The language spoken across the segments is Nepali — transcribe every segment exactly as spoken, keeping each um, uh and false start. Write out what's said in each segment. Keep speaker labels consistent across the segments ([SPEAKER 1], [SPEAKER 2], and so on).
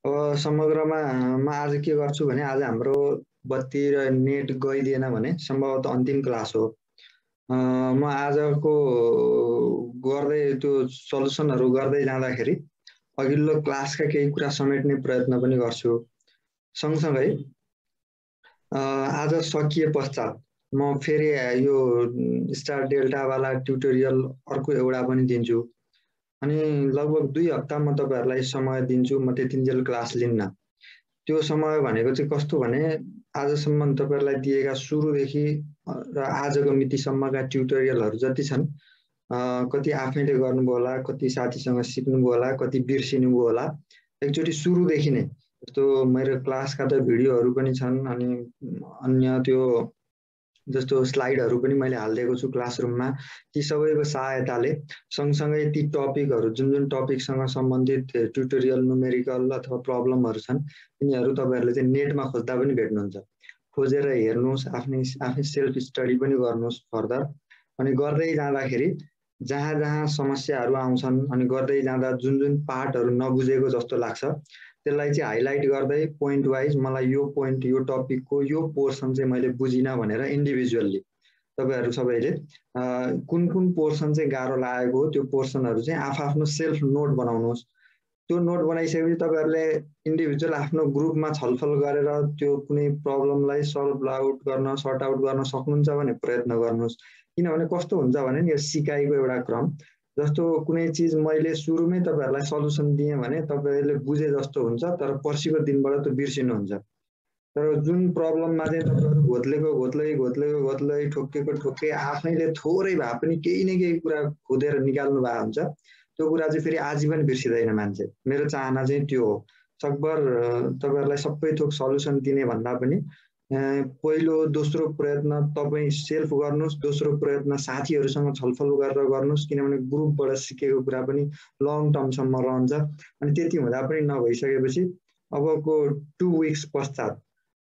[SPEAKER 1] अब समग्रमा म आज के गर्छु भने आज हाम्रो बत्ती र नेट गइदिएन भने सम्भवतः अन्तिम क्लास हो। अ, म आजको गर्दै त्यो सल्युसनहरू गर्दै जाँदाखेरि अघिल्लो क्लासका केही कुरा समेट्ने प्रयत्न पनि गर्छु। सँगसँगै अ, आज सकिए पश्चात म फेरि यो स्टार डेल्टावाला ट्युटोरियल अर्को एउटा पनि दिन्छु। अनि लगभग दुई हप्ता म तपाईँहरूलाई समय दिन्छु, म त्यतिन्जेल क्लास लिन्न। त्यो समय भनेको चाहिँ कस्तो भने आजसम्म तपाईँहरूलाई दिएका सुरुदेखि र आजको मितिसम्मका ट्युटोरियलहरू जति छन् कति आफैले गर्नुभयो होला, कति साथीसँग सिक्नुभयो होला, कति बिर्सिनुभयो होला। एकचोटि सुरुदेखि नै जस्तो मेरो क्लासका त भिडियोहरू पनि छन् अनि अन्य त्यो जस्तो स्लाइडहरू पनि मैले हालिदिएको छु क्लासरुममा। ती सबैको सहायताले सँगसँगै ती टपिकहरू जुन जुन टपिकसँग सम्बन्धित ट्युटोरियल न्युमेरिकल अथवा प्रब्लमहरू छन् तिनीहरू तपाईँहरूले चाहिँ नेटमा खोज्दा पनि भेट्नुहुन्छ। खोजेर हेर्नुहोस्, आफ्नै आफै सेल्फ स्टडी पनि गर्नुहोस् फर्दर। अनि गर्दै जाँदाखेरि जहाँ जहाँ समस्याहरू आउँछन् अनि गर्दै जाँदा जुन जुन पार्टहरू नबुझेको जस्तो लाग्छ त्यसलाई चाहिँ हाइलाइट गर्दै पोइन्ट वाइज मलाई यो पोइन्ट यो टपिकको यो पोर्सन चाहिँ मैले बुझिनँ भनेर इन्डिभिजुअल्ली तपाईँहरू सबैले कुन कुन पोर्सन चाहिँ गाह्रो लागेको हो त्यो पोर्सनहरू चाहिँ आफआफ्नो सेल्फ नोट बनाउनुहोस्। त्यो नोट बनाइसकेपछि तपाईँहरूले इन्डिभिजुअल आफ्नो ग्रुपमा छलफल गरेर त्यो कुनै प्रब्लमलाई सल्भ आउट गर्न सर्ट आउट गर्न सक्नुहुन्छ भने प्रयत्न गर्नुहोस्। किनभने कस्तो हुन्छ भने नि यो सिकाइको एउटा क्रम जस्तो कुनै चिज मैले सुरुमै तपाईँहरूलाई सल्युसन दिएँ भने तपाईँहरूले बुझे जस्तो हुन्छ, तर पर्सिको दिनबाट त्यो बिर्सिनुहुन्छ। तर जुन प्रब्लममा चाहिँ तपाईँहरू घोत्लेको घोत्लै घोत्लेको घोत्लै ठोक्केको ठोक्कै आफैले थोरै भए पनि केही न केही कुरा खोजेर निकाल्नु भएको हुन्छ, त्यो कुरा चाहिँ फेरि आजीवन बिर्सिँदैन मान्छे। मेरो चाहना चाहिँ त्यो हो। सकभर तपाईँहरूलाई सबै थोक सल्युसन दिने भन्दा पनि पहिलो दोस्रो प्रयत्न तपाईँ सेल्फ गर्नुहोस्, दोस्रो प्रयत्न साथीहरूसँग छलफल गरेर गर्नुहोस्, किनभने ग्रुपबाट सिकेको कुरा पनि लङ टर्मसम्म रहन्छ। अनि त्यति हुँदा पनि नभइसकेपछि अबको टु विक्स पश्चात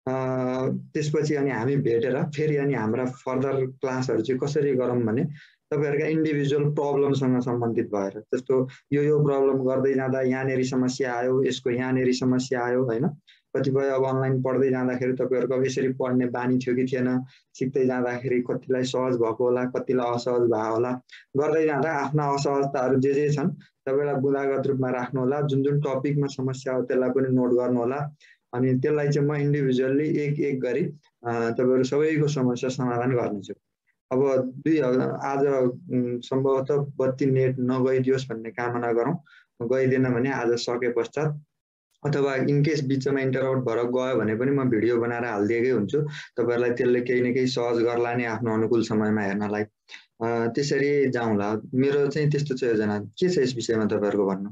[SPEAKER 1] त्यसपछि अनि हामी भेटेर फेरि अनि हाम्रा फर्दर क्लासहरू चाहिँ कसरी गरौँ भने तपाईँहरूका इन्डिभिजुअल प्रब्लमसँग सम्बन्धित भएर जस्तो यो यो प्रब्लम गर्दै जाँदा यहाँनिर समस्या आयो, यसको यहाँनिर समस्या आयो होइन। कतिपय अब अनलाइन पढ्दै जाँदाखेरि तपाईँहरूको अब यसरी पढ्ने बानी थियो कि थिएन, सिक्दै जाँदाखेरि कतिलाई सहज भएको होला, कतिलाई असहज भएको होला। गर्दै जाँदा आफ्ना असहजताहरू जे जे छन् तपाईँलाई बुँदागत रूपमा राख्नु होला। जुन जुन टपिकमा समस्या हो त्यसलाई पनि नोट गर्नु होला। अनि त्यसलाई चाहिँ म इन्डिभिजुअल्ली एक एक गरी तपाईँहरू सबैको समस्या समाधान गर्नेछु। अब दुई आज सम्भवतः बत्ती नेट नगइदियोस् भन्ने कामना गरौँ। गइदिएन भने आज सके पश्चात अथवा इनकेस बिचमा इन्टरप्ट भएर गयो भने पनि म भिडियो बनाएर हालिदिएकै हुन्छु तपाईँहरूलाई, त्यसले केही न केही सहज गर्ला नि आफ्नो अनुकूल समयमा हेर्नलाई। त्यसरी जाउँला। मेरो चाहिँ त्यस्तो छ योजना। के छ यस विषयमा तपाईँहरूको भन्नु?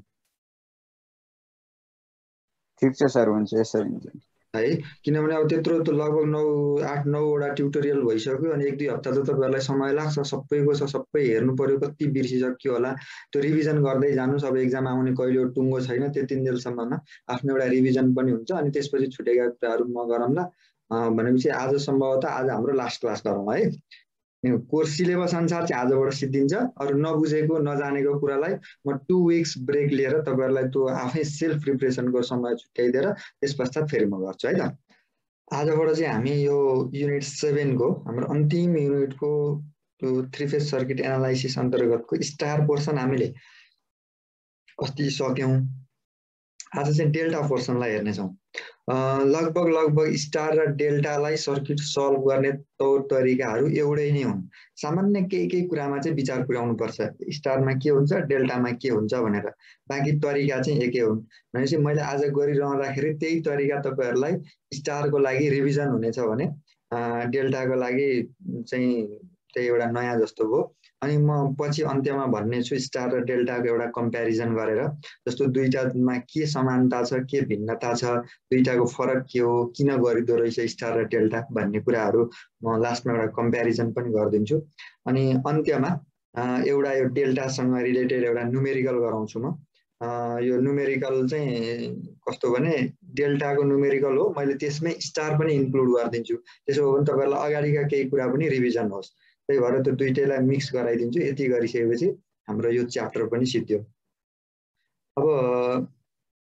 [SPEAKER 2] ठिक छ सर, हुन्छ यसरी हुन्छ
[SPEAKER 1] है। किनभने अब त्यत्रो त लगभग नौ आठ नौवटा ट्युटोरियल भइसक्यो अनि एक दुई हप्ता त तपाईँहरूलाई समय लाग्छ। सबैको छ, सबै हेर्नु पर्यो, कति बिर्सिसक्यो होला त्यो रिभिजन गर्दै जानुहोस्। अब एक्जाम आउने कहिले टुङ्गो छैन, त्यतिन्जेलसम्ममा आफ्नो एउटा रिभिजन पनि हुन्छ। अनि त्यसपछि छुटेका कुराहरू म गरौँला भनेपछि आज सम्भवतः आज हाम्रो लास्ट क्लास गरौँ है। कोर्स सिलेबस अनुसार चाहिँ आजबाट सिद्धिन्छ। अरू नबुझेको नजानेको कुरालाई म टु विक्स ब्रेक लिएर तपाईँहरूलाई त्यो आफै सेल्फ प्रिपरेसनको समय छुट्याइदिएर त्यस पश्चात फेरि म गर्छु है त। आजबाट चाहिँ हामी यो युनिट सेभेनको हाम्रो अन्तिम युनिटको त्यो थ्री फेज सर्किट एनालाइसिस अन्तर्गतको स्टार पोर्सन हामीले अस्ति सक्यौँ। आज चाहिँ डेल्टा पोर्सनलाई हेर्नेछौँ। लगभग लगभग स्टार र डेल्टालाई सर्किट सल्भ गर्ने तौर तरिकाहरू एउटै नै हुन्। सामान्य केही केही कुरामा चाहिँ विचार पुर्याउनु पर्छ, स्टारमा के हुन्छ डेल्टामा के हुन्छ भनेर। बाँकी तरिका चाहिँ एकै हुन् भनेपछि मैले आज गरिरहँदाखेरि त्यही तरिका तपाईँहरूलाई स्टारको लागि रिभिजन हुनेछ भने डेल्टाको लागि चाहिँ त्यही एउटा नयाँ जस्तो भयो। अनि म पछि अन्त्यमा भन्ने छु स्टार र डेल्टाको एउटा कम्प्यारिजन गरेर, जस्तो दुईटामा के समानता छ, के भिन्नता छ, दुईटाको फरक के हो, किन गरिदो रहेछ स्टार र डेल्टा भन्ने कुराहरू म लास्टमा एउटा कम्प्यारिजन पनि गरिदिन्छु। अनि अन्त्यमा एउटा यो डेल्टासँग रिलेटेड एउटा न्युमेरिकल गराउँछु म। यो न्युमेरिकल चाहिँ कस्तो भने डेल्टाको न्युमेरिकल हो, मैले त्यसमै स्टार पनि इन्क्लुड गरिदिन्छु। त्यसो हो भने तपाईँहरूलाई अगाडिका केही कुरा पनि रिभिजन होस्। त्यही भएर त्यो दुइटैलाई मिक्स गराइदिन्छु। यति गरिसकेपछि हाम्रो यो च्याप्टर पनि सिद्धियो। अब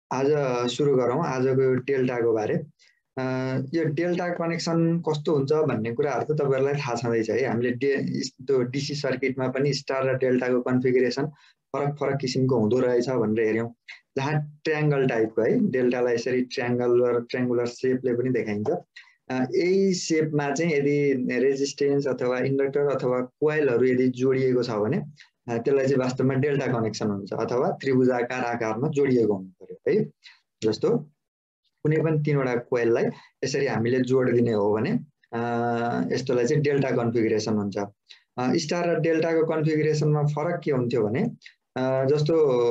[SPEAKER 1] आज सुरु गरौँ आजको यो डेल्टाको बारे। यो डेल्टा कनेक्सन कस्तो हुन्छ भन्ने कुराहरु त तपाईहरुलाई थाहा छँदैछ है। हामीले त्यो डीसी सर्किटमा पनि स्टार र डेल्टाको कन्फिगरेसन फरक फरक किसिमको हुँदो रहेछ भनेर हेर्यौं, जहाँ ट्रायंगल टाइपको है, डेल्टालाई यसरी ट्रायंगल ट्रायंगुलर शेपले पनि देखाइन्छ। यही शेपमा चाहिँ यदि रेजिस्टेन्स अथवा इन्डक्टर अथवा कोइलहरु यदि जोडिएको छ भने त्यसलाई चाहिँ वास्तवमा डेल्टा कनेक्सन हुन्छ अथवा त्रिभुजाकार आकारमा जोडिएको हुनु पर्यो है। जस्तो कुनै पनि तीनवटा कोइललाई यसरी हामीले जोडिदिने हो भने यस्तोलाई चाहिँ डेल्टा कन्फिगरेसन हुन्छ। स्टार र डेल्टाको कन्फिगरेसनमा फरक के हुन्थ्यो भने जस्तो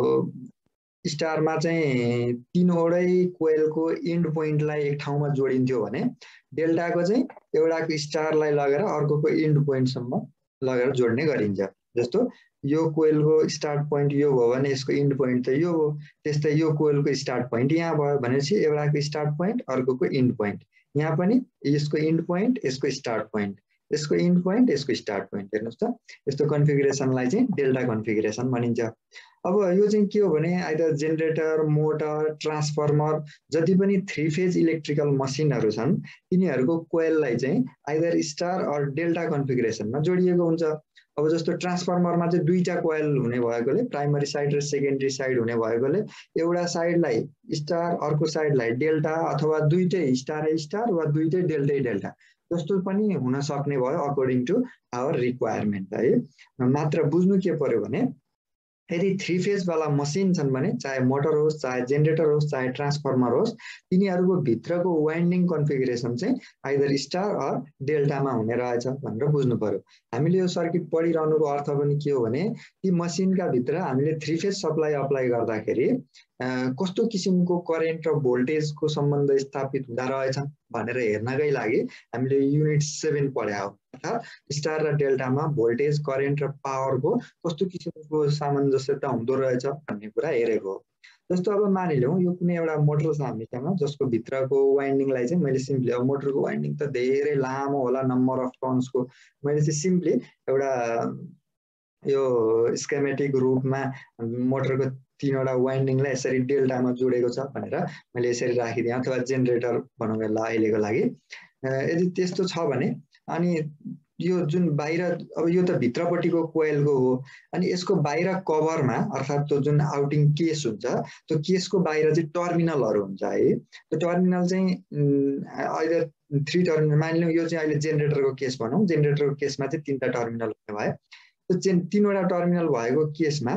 [SPEAKER 1] स्टारमा चाहिँ तीनवटै कोइलको एन्ड पोइन्टलाई एक ठाउँमा जोडिन्थ्यो भने डेल्टाको चाहिँ एउटाको स्टारलाई लगेर अर्कोको एन्ड पोइन्टसम्म लगेर जोड्ने गरिन्छ। जस्तो यो कोइलको स्टार्ट पोइन्ट यो भयो भने यसको एन्ड पोइन्ट त यो हो, त्यस्तै यो कोइलको स्टार्ट पोइन्ट यहाँ भयो भनेपछि एउटाको स्टार्ट पोइन्ट अर्कोको एन्ड पोइन्ट, यहाँ पनि यसको एन्ड पोइन्ट यसको स्टार्ट पोइन्ट, यसको एन्ड पोइन्ट यसको स्टार्ट पोइन्ट। हेर्नुस् त, यस्तो कन्फिगरेसनलाई चाहिँ डेल्टा कन्फिगरेसन भनिन्छ। अब यो चाहिँ के हो भने आइदर जेनेरेटर, मोटर, ट्रान्सफर्मर जति पनि थ्री फेज इलेक्ट्रिकल मसिनहरु छन् तिनीहरुको कोइललाई चाहिँ आइदर स्टार अर डेल्टा कन्फिगरेसनमा जोडिएको हुन्छ। अब जस्तो ट्रान्सफर्मरमा चाहिँ दुईटा कोइल हुने भएकोले प्राइमरी साइड र सेकेन्डरी साइड हुने भएकोले एउटा साइडलाई स्टार अर्को साइडलाई डेल्टा अथवा दुईटै स्टारै स्टार वा दुईटै डेल्टै डेल्टा जस्तो पनि हुन सक्ने भयो अकर्डिङ टु आवर रिक्वायरमेन्ट है। मात्र बुझ्नु के पर्यो भने यदि थ्री फेज वाला मसिन छन् भने चाहे मोटर होस्, चाहे जेनेरेटर होस्, चाहे ट्रान्सफर्मर होस्, तिनीहरुको भित्रको वाइन्डिङ कन्फिगरेसन चाहिँ आइदर स्टार अर डेल्टामा हुने रहेछ भनेर बुझ्नु पर्यो। हामीले यो सर्किट पढिरहनुको अर्थ पनि के हो भने ती मसिनका भित्र हामीले थ्री फेज सप्लाई अप्लाई गर्दाखेरि कस्तो किसिमको करेन्ट र भोल्टेजको सम्बन्ध स्थापित हुँदा रहेछ भनेर हेर्नकै लागि हामीले युनिट सेभेन पढ्या हो। अर्थात् स्टार र डेल्टामा भोल्टेज, करेन्ट र पावरको कस्तो किसिमको सामञ्जस्यता हुँदो रहेछ भन्ने कुरा हेरेको हो। जस्तो अब मानिलिउँ यो कुनै एउटा मोटर छ हामीसँग जसको भित्रको वाइन्डिङलाई चाहिँ मैले सिम्पली, अब मोटरको वाइन्डिङ त धेरै लामो होला नम्बर अफ टर्न्सको, मैले चाहिँ सिम्पली एउटा यो स्केमेटिक रूपमा मोटरको तीनवटा वाइन्डिङलाई यसरी डेल्टामा जोडेको छ भनेर मैले यसरी राखिदिएँ, अथवा जेनेरेटर भनौँ यसलाई अहिलेको लागि। यदि त्यस्तो छ भने अनि यो जुन बाहिर, अब यो त भित्रपट्टिको कोइलको हो अनि यसको बाहिर कभरमा अर्थात् त्यो जुन आउटिङ केस हुन्छ त्यो केसको बाहिर चाहिँ टर्मिनलहरु हुन्छ है। त्यो टर्मिनल चाहिँ अहिले थ्री टर्मिनल मानिलिउँ यो चाहिँ अहिले जेनेरेटरको केस भनौँ, जेनेरेटरको केसमा चाहिँ तीनटा टर्मिनल हुने भयो। त्यो तीनवटा टर्मिनल भएको केसमा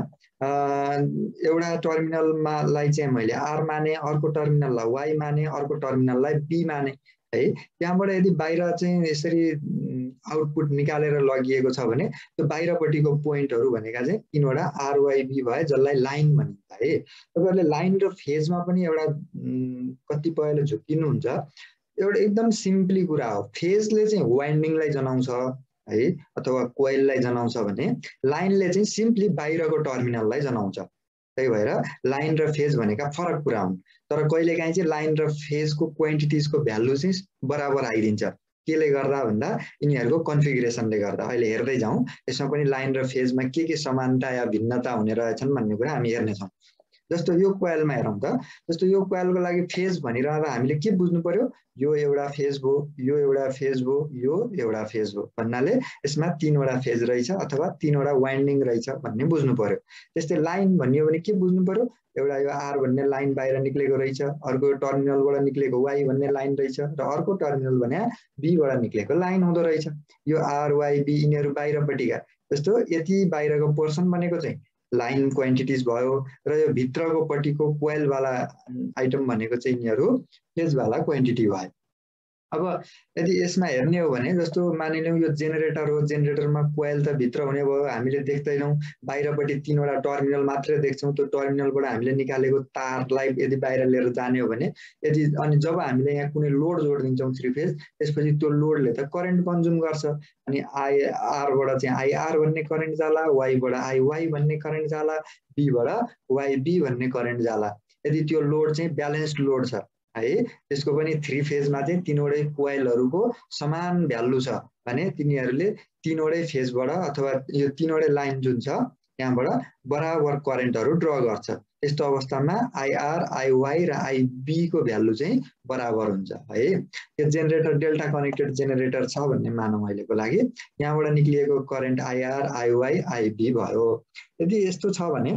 [SPEAKER 1] एउटा टर्मिनलमा लाई चाहिँ मैले आर माने, अर्को टर्मिनललाई वाई माने, अर्को टर्मिनललाई बी माने है। त्यहाँबाट यदि बाहिर चाहिँ यसरी आउटपुट निकालेर लगिएको छ भने त्यो बाहिरपट्टिको पोइन्टहरु भनेका चाहिँ तीनवटा आर वाई बी भए जसलाई लाइन भनिन्छ है। तपाईहरुले लाइन र फेजमा पनि एउटा कतिपयले झुक्किनुहुन्छ। एउटा एकदम सिम्पली कुरा हो, फेजले चाहिँ वाइन्डिङलाई जनाउँछ है अथवा कोइललाई जनाउँछ भने लाइनले चाहिँ सिम्पली बाहिरको टर्मिनललाई जनाउँछ। त्यही भएर लाइन र फेज भनेका फरक कुरा हुन्। तर कहिलेकाहीँ चाहिँ लाइन र फेजको क्वान्टिटिजको भ्यालु चाहिँ बराबर आइदिन्छ। केले गर्दा भन्दा यिनीहरुको कन्फिगरेसनले गर्दा। अहिले हेर्दै जाउँ यसमा पनि लाइन र फेजमा के के समानता या भिन्नता हुने रहेछन् भन्ने कुरा हामी हेर्ने छौँ। जस्तो यो कोइलमा हेरौँ त, जस्तो यो कोइलको लागि फेज भनिरहँदा हामीले के बुझ्नु पर्यो, यो एउटा फेज भो, यो एउटा फेज भो, यो एउटा फेज भो भन्नाले यसमा तीनवटा फेज रहेछ अथवा तीनवटा वाइन्डिङ रहेछ भन्ने बुझ्नु पर्यो। त्यस्तै लाइन भन्यो भने के बुझ्नु पर्यो, एउटा यो आर भन्ने लाइन बाहिर निक्लेको रहेछ, अर्को टर्मिनलबाट निक्लेको वाई भन्ने लाइन रहेछ र अर्को टर्मिनल भने बी बाट निक्लेको लाइन हुँदो रहेछ। यो आर वाई बी यिनीहरु बाहिरपट्टिका, जस्तो यति बाहिरको पोर्सन भनेको चाहिँ लाइन क्वान्टिटिज भयो र यो भित्रको पट्टिको कोइल वाला आइटम भनेको चाहिँ यिनीहरु फेज वाला क्वान्टिटी भयो। अब यदि यसमा हेर्ने हो भने जस्तो मानिलिउँ यो जेनेरेटर हो, जेनेरेटरमा कोइल त भित्र हुने भयो, हामीले देख्दैनौँ, बाहिरपट्टि तीनवटा टर्मिनल मात्रै देख्छौँ। त्यो टर्मिनलबाट हामीले निकालेको तारलाई यदि बाहिर लिएर जाने हो भने यदि अनि जब हामीले यहाँ कुनै लोड जोडिदिन्छौँ थ्री फेज, त्यसपछि त्यो लोडले त करेन्ट कन्ज्युम गर्छ अनि आई आर बाट चाहिँ आई आर भन्ने करेन्ट जाला, वाई बाट आई वाई भन्ने करेन्ट जाला, बी बाट वाई बी भन्ने करेन्ट जाला। यदि त्यो लोड चाहिँ ब्यालेन्स्ड लोड छ है, त्यसको पनि थ्री फेजमा चाहिँ तीनवटै कोइलहरुको समान भ्यालु छ भने तिनीहरुले तीनवटै फेजबाट अथवा यो तीनवटै लाइन जुन छ त्यहाँबाट बराबर करेन्टहरु ड्र गर्छ। त्यस्तो अवस्थामा आइआर आइवाई र आइबी को भ्यालु चाहिँ बराबर हुन्छ है। यो जेनेरेटर डेल्टा कनेक्टेड जेनेरेटर छ भन्ने मानौँ अहिलेको लागि। यहाँबाट निक्लिएको करेन्ट आइआर आइवाई आइबी भयो। यदि यस्तो छ भने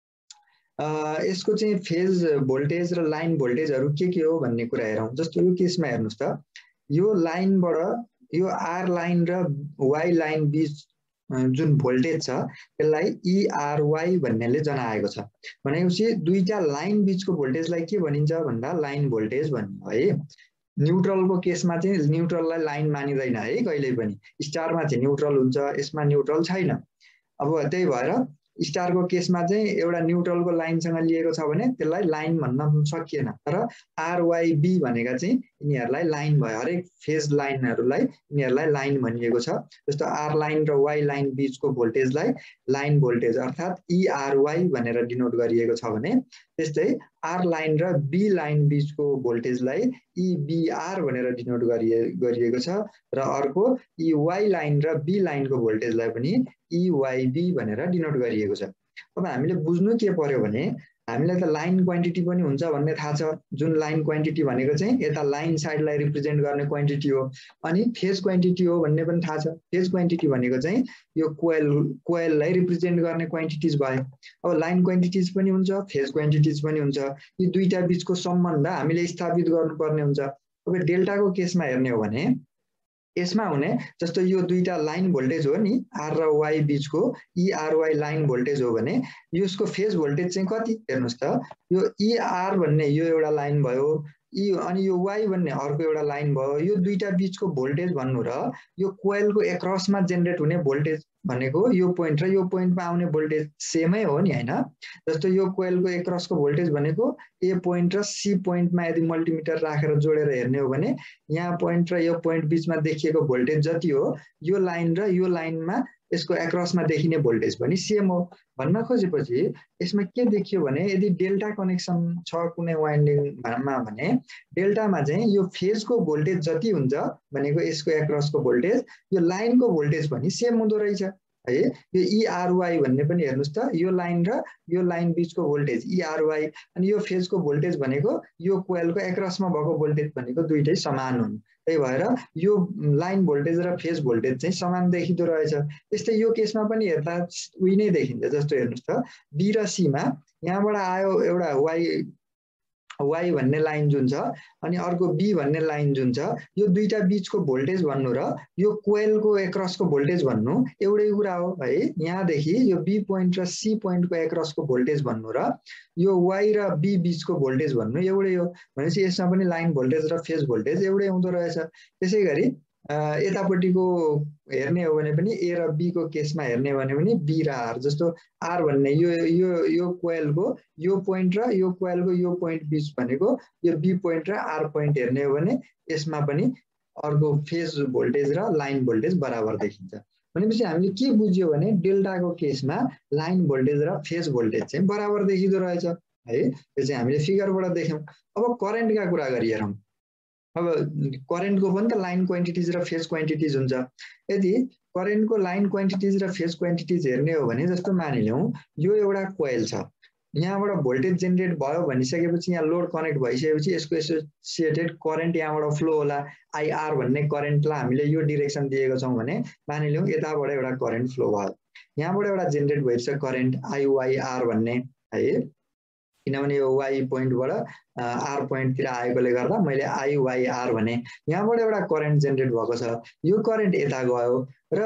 [SPEAKER 1] यसको चाहिँ फेज भोल्टेज र लाइन भोल्टेजहरू के के हो भन्ने कुरा हेरौँ। जस्तो यो केसमा हेर्नुहोस् त, यो लाइनबाट यो आर लाइन र वाई लाइन बीच जुन भोल्टेज छ त्यसलाई इआरवाई भन्नेले जनाएको छ। भनेपछि दुईटा लाइन बीचको भोल्टेजलाई के भनिन्छ भन्दा लाइन भोल्टेज भनिन्छ है। न्युट्रलको केसमा चाहिँ न्युट्रललाई लाइन मानिँदैन है कहिल्यै पनि। स्टारमा चाहिँ न्युट्रल हुन्छ, यसमा न्युट्रल छैन। अब त्यही भएर स्टारको केसमा चाहिँ एउटा न्युट्रलको लाइनसँग लिएको छ भने त्यसलाई लाइन भन्न सकिएन। तर आरवाईबी भनेका चाहिँ यिनीहरूलाई लाइन भयो। हरेक फेज लाइनहरूलाई यिनीहरूलाई लाइन भनिएको छ। जस्तो आर लाइन र वाई लाइन बीचको भोल्टेजलाई लाइन भोल्टेज अर्थात् इआरवाई भनेर डिनोट गरिएको छ भने, त्यस्तै आर लाइन र बी लाइन बीचको भोल्टेजलाई इबिआर भनेर डिनोट गरिएको छ र अर्को इवाई लाइन र बी लाइनको भोल्टेजलाई पनि इवाईबी भनेर डिनोट गरिएको छ। अब हामीले बुझ्नु के पर्यो भने हामीलाई त लाइन क्वान्टिटी पनि हुन्छ भन्ने थाहा छ। जुन लाइन क्वान्टिटी भनेको चाहिँ यता लाइन साइडलाई रिप्रेजेन्ट गर्ने क्वान्टिटी हो, अनि फेज क्वान्टिटी हो भन्ने पनि थाहा छ। फेज क्वान्टिटी भनेको चाहिँ यो कोइल कोइललाई रिप्रेजेन्ट गर्ने क्वान्टिटिज भयो। अब लाइन क्वान्टिटिज पनि हुन्छ, फेज क्वान्टिटिज पनि हुन्छ। यी दुईटा बीचको सम्बन्ध हामीले स्थापित गर्नुपर्ने हुन्छ। अब डेल्टाको केसमा हेर्ने हो भने यसमा हुने जस्तो यो दुईटा लाइन भोल्टेज हो नि, आर र वाई बीचको इआरवाई लाइन भोल्टेज हो भने यसको फेज भोल्टेज चाहिँ कति हेर्नुहोस् त। यो इआर भन्ने यो एउटा लाइन भयो, ई अनि यो वाई भन्ने अर्को एउटा लाइन भयो। यो दुईटा बीचको भोल्टेज भन्नु र यो कोइलको एक्रसमा जेनेरेट हुने भोल्टेज भनेको यो पोइन्ट र यो पोइन्टमा आउने भोल्टेज सेमै हो नि हैन। जस्तो यो कोइलको एक्रसको भोल्टेज भनेको ए पोइन्ट र सी पोइन्टमा यदि मल्टिमिटर राखेर जोडेर हेर्ने हो भने यहाँ पोइन्ट र यो पोइन्ट बीचमा देखिएको भोल्टेज जति हो यो लाइन र यो लाइनमा यसको एक्रसमा देखिने भोल्टेज पनि सेम हो। भन्न खोजेपछि यसमा के देखियो भने यदि डेल्टा कनेक्सन छ कुनै वाइन्डिङमा भने डेल्टामा चाहिँ यो फेजको भोल्टेज जति हुन्छ भनेको यसको एक्रसको भोल्टेज यो लाइनको भोल्टेज पनि सेम हुँदो रहेछ है। यो इआरवाई भन्ने पनि हेर्नुहोस् त, यो लाइन र यो लाइन बीचको भोल्टेज इआरवाई अनि यो फेजको भोल्टेज भनेको यो कोइलको एक्रसमा भएको भोल्टेज भनेको दुईटै समान हुन्। त्यही भएर यो लाइन भोल्टेज र फेज भोल्टेज चाहिँ समान देखिँदो रहेछ। त्यस्तै यो केसमा पनि हेर्दा उही नै देखिन्छ। जस्तो हेर्नुहोस् त, बी र सीमा यहाँबाट आयो एउटा वाई वाई भन्ने लाइन जुन छ अनि अर्को बी भन्ने लाइन जुन छ, यो दुईटा बीचको भोल्टेज भन्नु र यो कोइलको एक्रसको भोल्टेज भन्नु एउटै कुरा हो है। यहाँदेखि यो बी पोइन्ट र सी पोइन्टको एक्रसको भोल्टेज भन्नु र यो वाई र बी बीचको भोल्टेज भन्नु एउटै हो। भनेपछि यसमा पनि लाइन भोल्टेज र फेज भोल्टेज एउटै हुँदो रहेछ। त्यसै गरी यतापट्टिको हेर्ने हो भने पनि ए र बी को केसमा हेर्ने हो भने पनि बी र आर, जस्तो आर भन्ने यो यो यो कोइलको यो पोइन्ट र यो कोइलको यो पोइन्ट बीच भनेको यो बी पोइन्ट र आर पोइन्ट हेर्ने हो भने यसमा पनि अर्को फेज भोल्टेज र लाइन भोल्टेज बराबर देखिन्छ। भनेपछि हामीले के बुझ्यो भने डेल्टाको केसमा लाइन भोल्टेज र फेज भोल्टेज चाहिँ बराबर देखिँदो रहेछ है। यो चाहिँ हामीले फिगरबाट देख्यौँ। अब करेन्टका कुरा गरी हेरौँ। अब करेन्टको पनि त लाइन क्वान्टिटिज र फेज क्वान्टिटिज हुन्छ। यदि करेन्टको लाइन क्वान्टिटिज र फेज क्वान्टिटिज हेर्ने हो भने जस्तो मानिलिउँ यो एउटा कोइल छ, यहाँबाट भोल्टेज जेनेरेट भयो भनिसकेपछि यहाँ लोड कनेक्ट भइसकेपछि यसको एसोसिएटेड करेन्ट यहाँबाट फ्लो होला। आइआर भन्ने करेन्टलाई हामीले यो डिरेक्सन दिएको छौँ भने मानिलिउँ यताबाट एउटा करेन्ट फ्लो भयो, यहाँबाट एउटा जेनेरेट भइरहेछ करेन्ट आइवाइआर भन्ने है। किनभने यो वाई पोइन्टबाट आर पोइन्टतिर आएकोले गर्दा मैले आइवाइआर भने। यहाँबाट एउटा करेन्ट जेनेरेट भएको छ, यो करेन्ट यता गयो र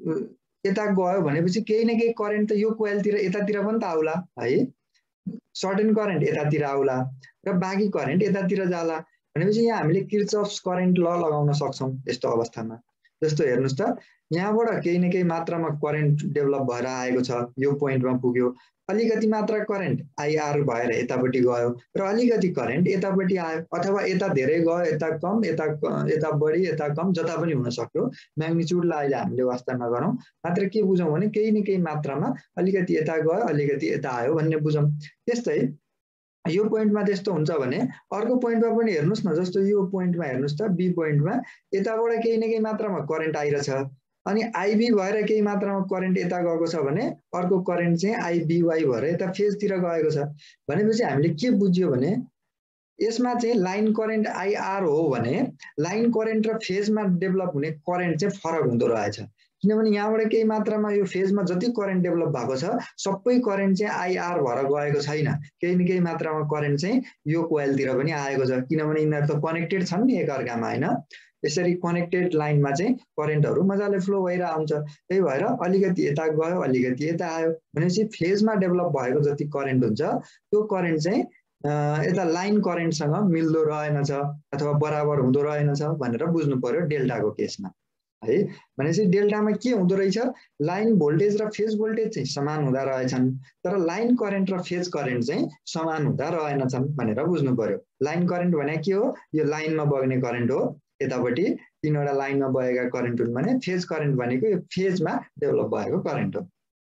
[SPEAKER 1] यता गयो भनेपछि केही न केही करेन्ट त यो कोइलतिर यतातिर पनि त आउला है। सर्टेन करेन्ट यतातिर आउला र बाँकी करेन्ट यतातिर जाला। भनेपछि यहाँ हामीले किर्चफ्स करेन्ट ल लगाउन सक्छौँ यस्तो अवस्थामा। जस्तो हेर्नुहोस् त, यहाँबाट केही न केही मात्रामा करेन्ट डेभलप भएर आएको छ, यो पोइन्टमा पुग्यो, अलिकति मात्रा करेन्ट आइआर भएर यतापट्टि गयो र अलिकति करेन्ट यतापट्टि आयो, अथवा यता धेरै गयो यता कम यता यता बढी यता कम जता पनि हुन सक्यो। म्याग्निच्युडलाई अहिले हामीले वास्ता नगरौँ, मात्र के बुझौँ भने केही न केही मात्रामा अलिकति यता गयो अलिकति यता आयो भन्ने बुझौँ। त्यस्तै यो पोइन्टमा त्यस्तो हुन्छ भने अर्को पोइन्टमा पनि हेर्नुहोस् न। जस्तो यो पोइन्टमा हेर्नुहोस् त, बी पोइन्टमा यताबाट केही न केही मात्रामा करेन्ट आइरहेछ अनि आइबी भएर केही मात्रामा करेन्ट यता गएको छ भने अर्को करेन्ट चाहिँ आइबीवाई भएर यता फेजतिर गएको छ भनेपछि हामीले के बुझ्यो भने यसमा चाहिँ लाइन करेन्ट आइआर हो भने लाइन करेन्ट र फेजमा डेभलप हुने करेन्ट चाहिँ फरक हुँदो रहेछ किनभने यहाँबाट केही मात्रामा यो फेजमा जति करेन्ट डेभलप भएको छ सबै करेन्ट चाहिँ आइआर भएर गएको छैन केही न केही मात्रामा करेन्ट चाहिँ यो कोइलतिर पनि आएको छ किनभने यिनीहरू त कनेक्टेड छन् नि एकअर्कामा हैन यसरी कनेक्टेड लाइनमा चाहिँ करेन्टहरू मजाले फ्लो भइरहेको हुन्छ त्यही भएर अलिकति यता गयो अलिकति यता आयो भनेपछि फेजमा डेभलप भएको जति करेन्ट हुन्छ त्यो करेन्ट चाहिँ यता लाइन करेन्टसँग मिल्दो रहेनछ अथवा बराबर हुँदो रहेनछ भनेर बुझ्नु पर्यो डेल्टाको केसमा है भनेपछि डेल्टामा के हुँदो रहेछ लाइन भोल्टेज र फेज भोल्टेज चाहिँ समान हुँदा रहेछन् तर लाइन करेन्ट र फेज करेन्ट चाहिँ समान हुँदा रहेनछन् भनेर बुझ्नु पर्यो लाइन करेन्ट भने के हो यो लाइनमा बग्ने करेन्ट हो यतापट्टि तीनवटा लाइनमा बगेका करेन्ट हुन् भने फेज करेन्ट भनेको यो फेजमा डेभलप भएको करेन्ट हो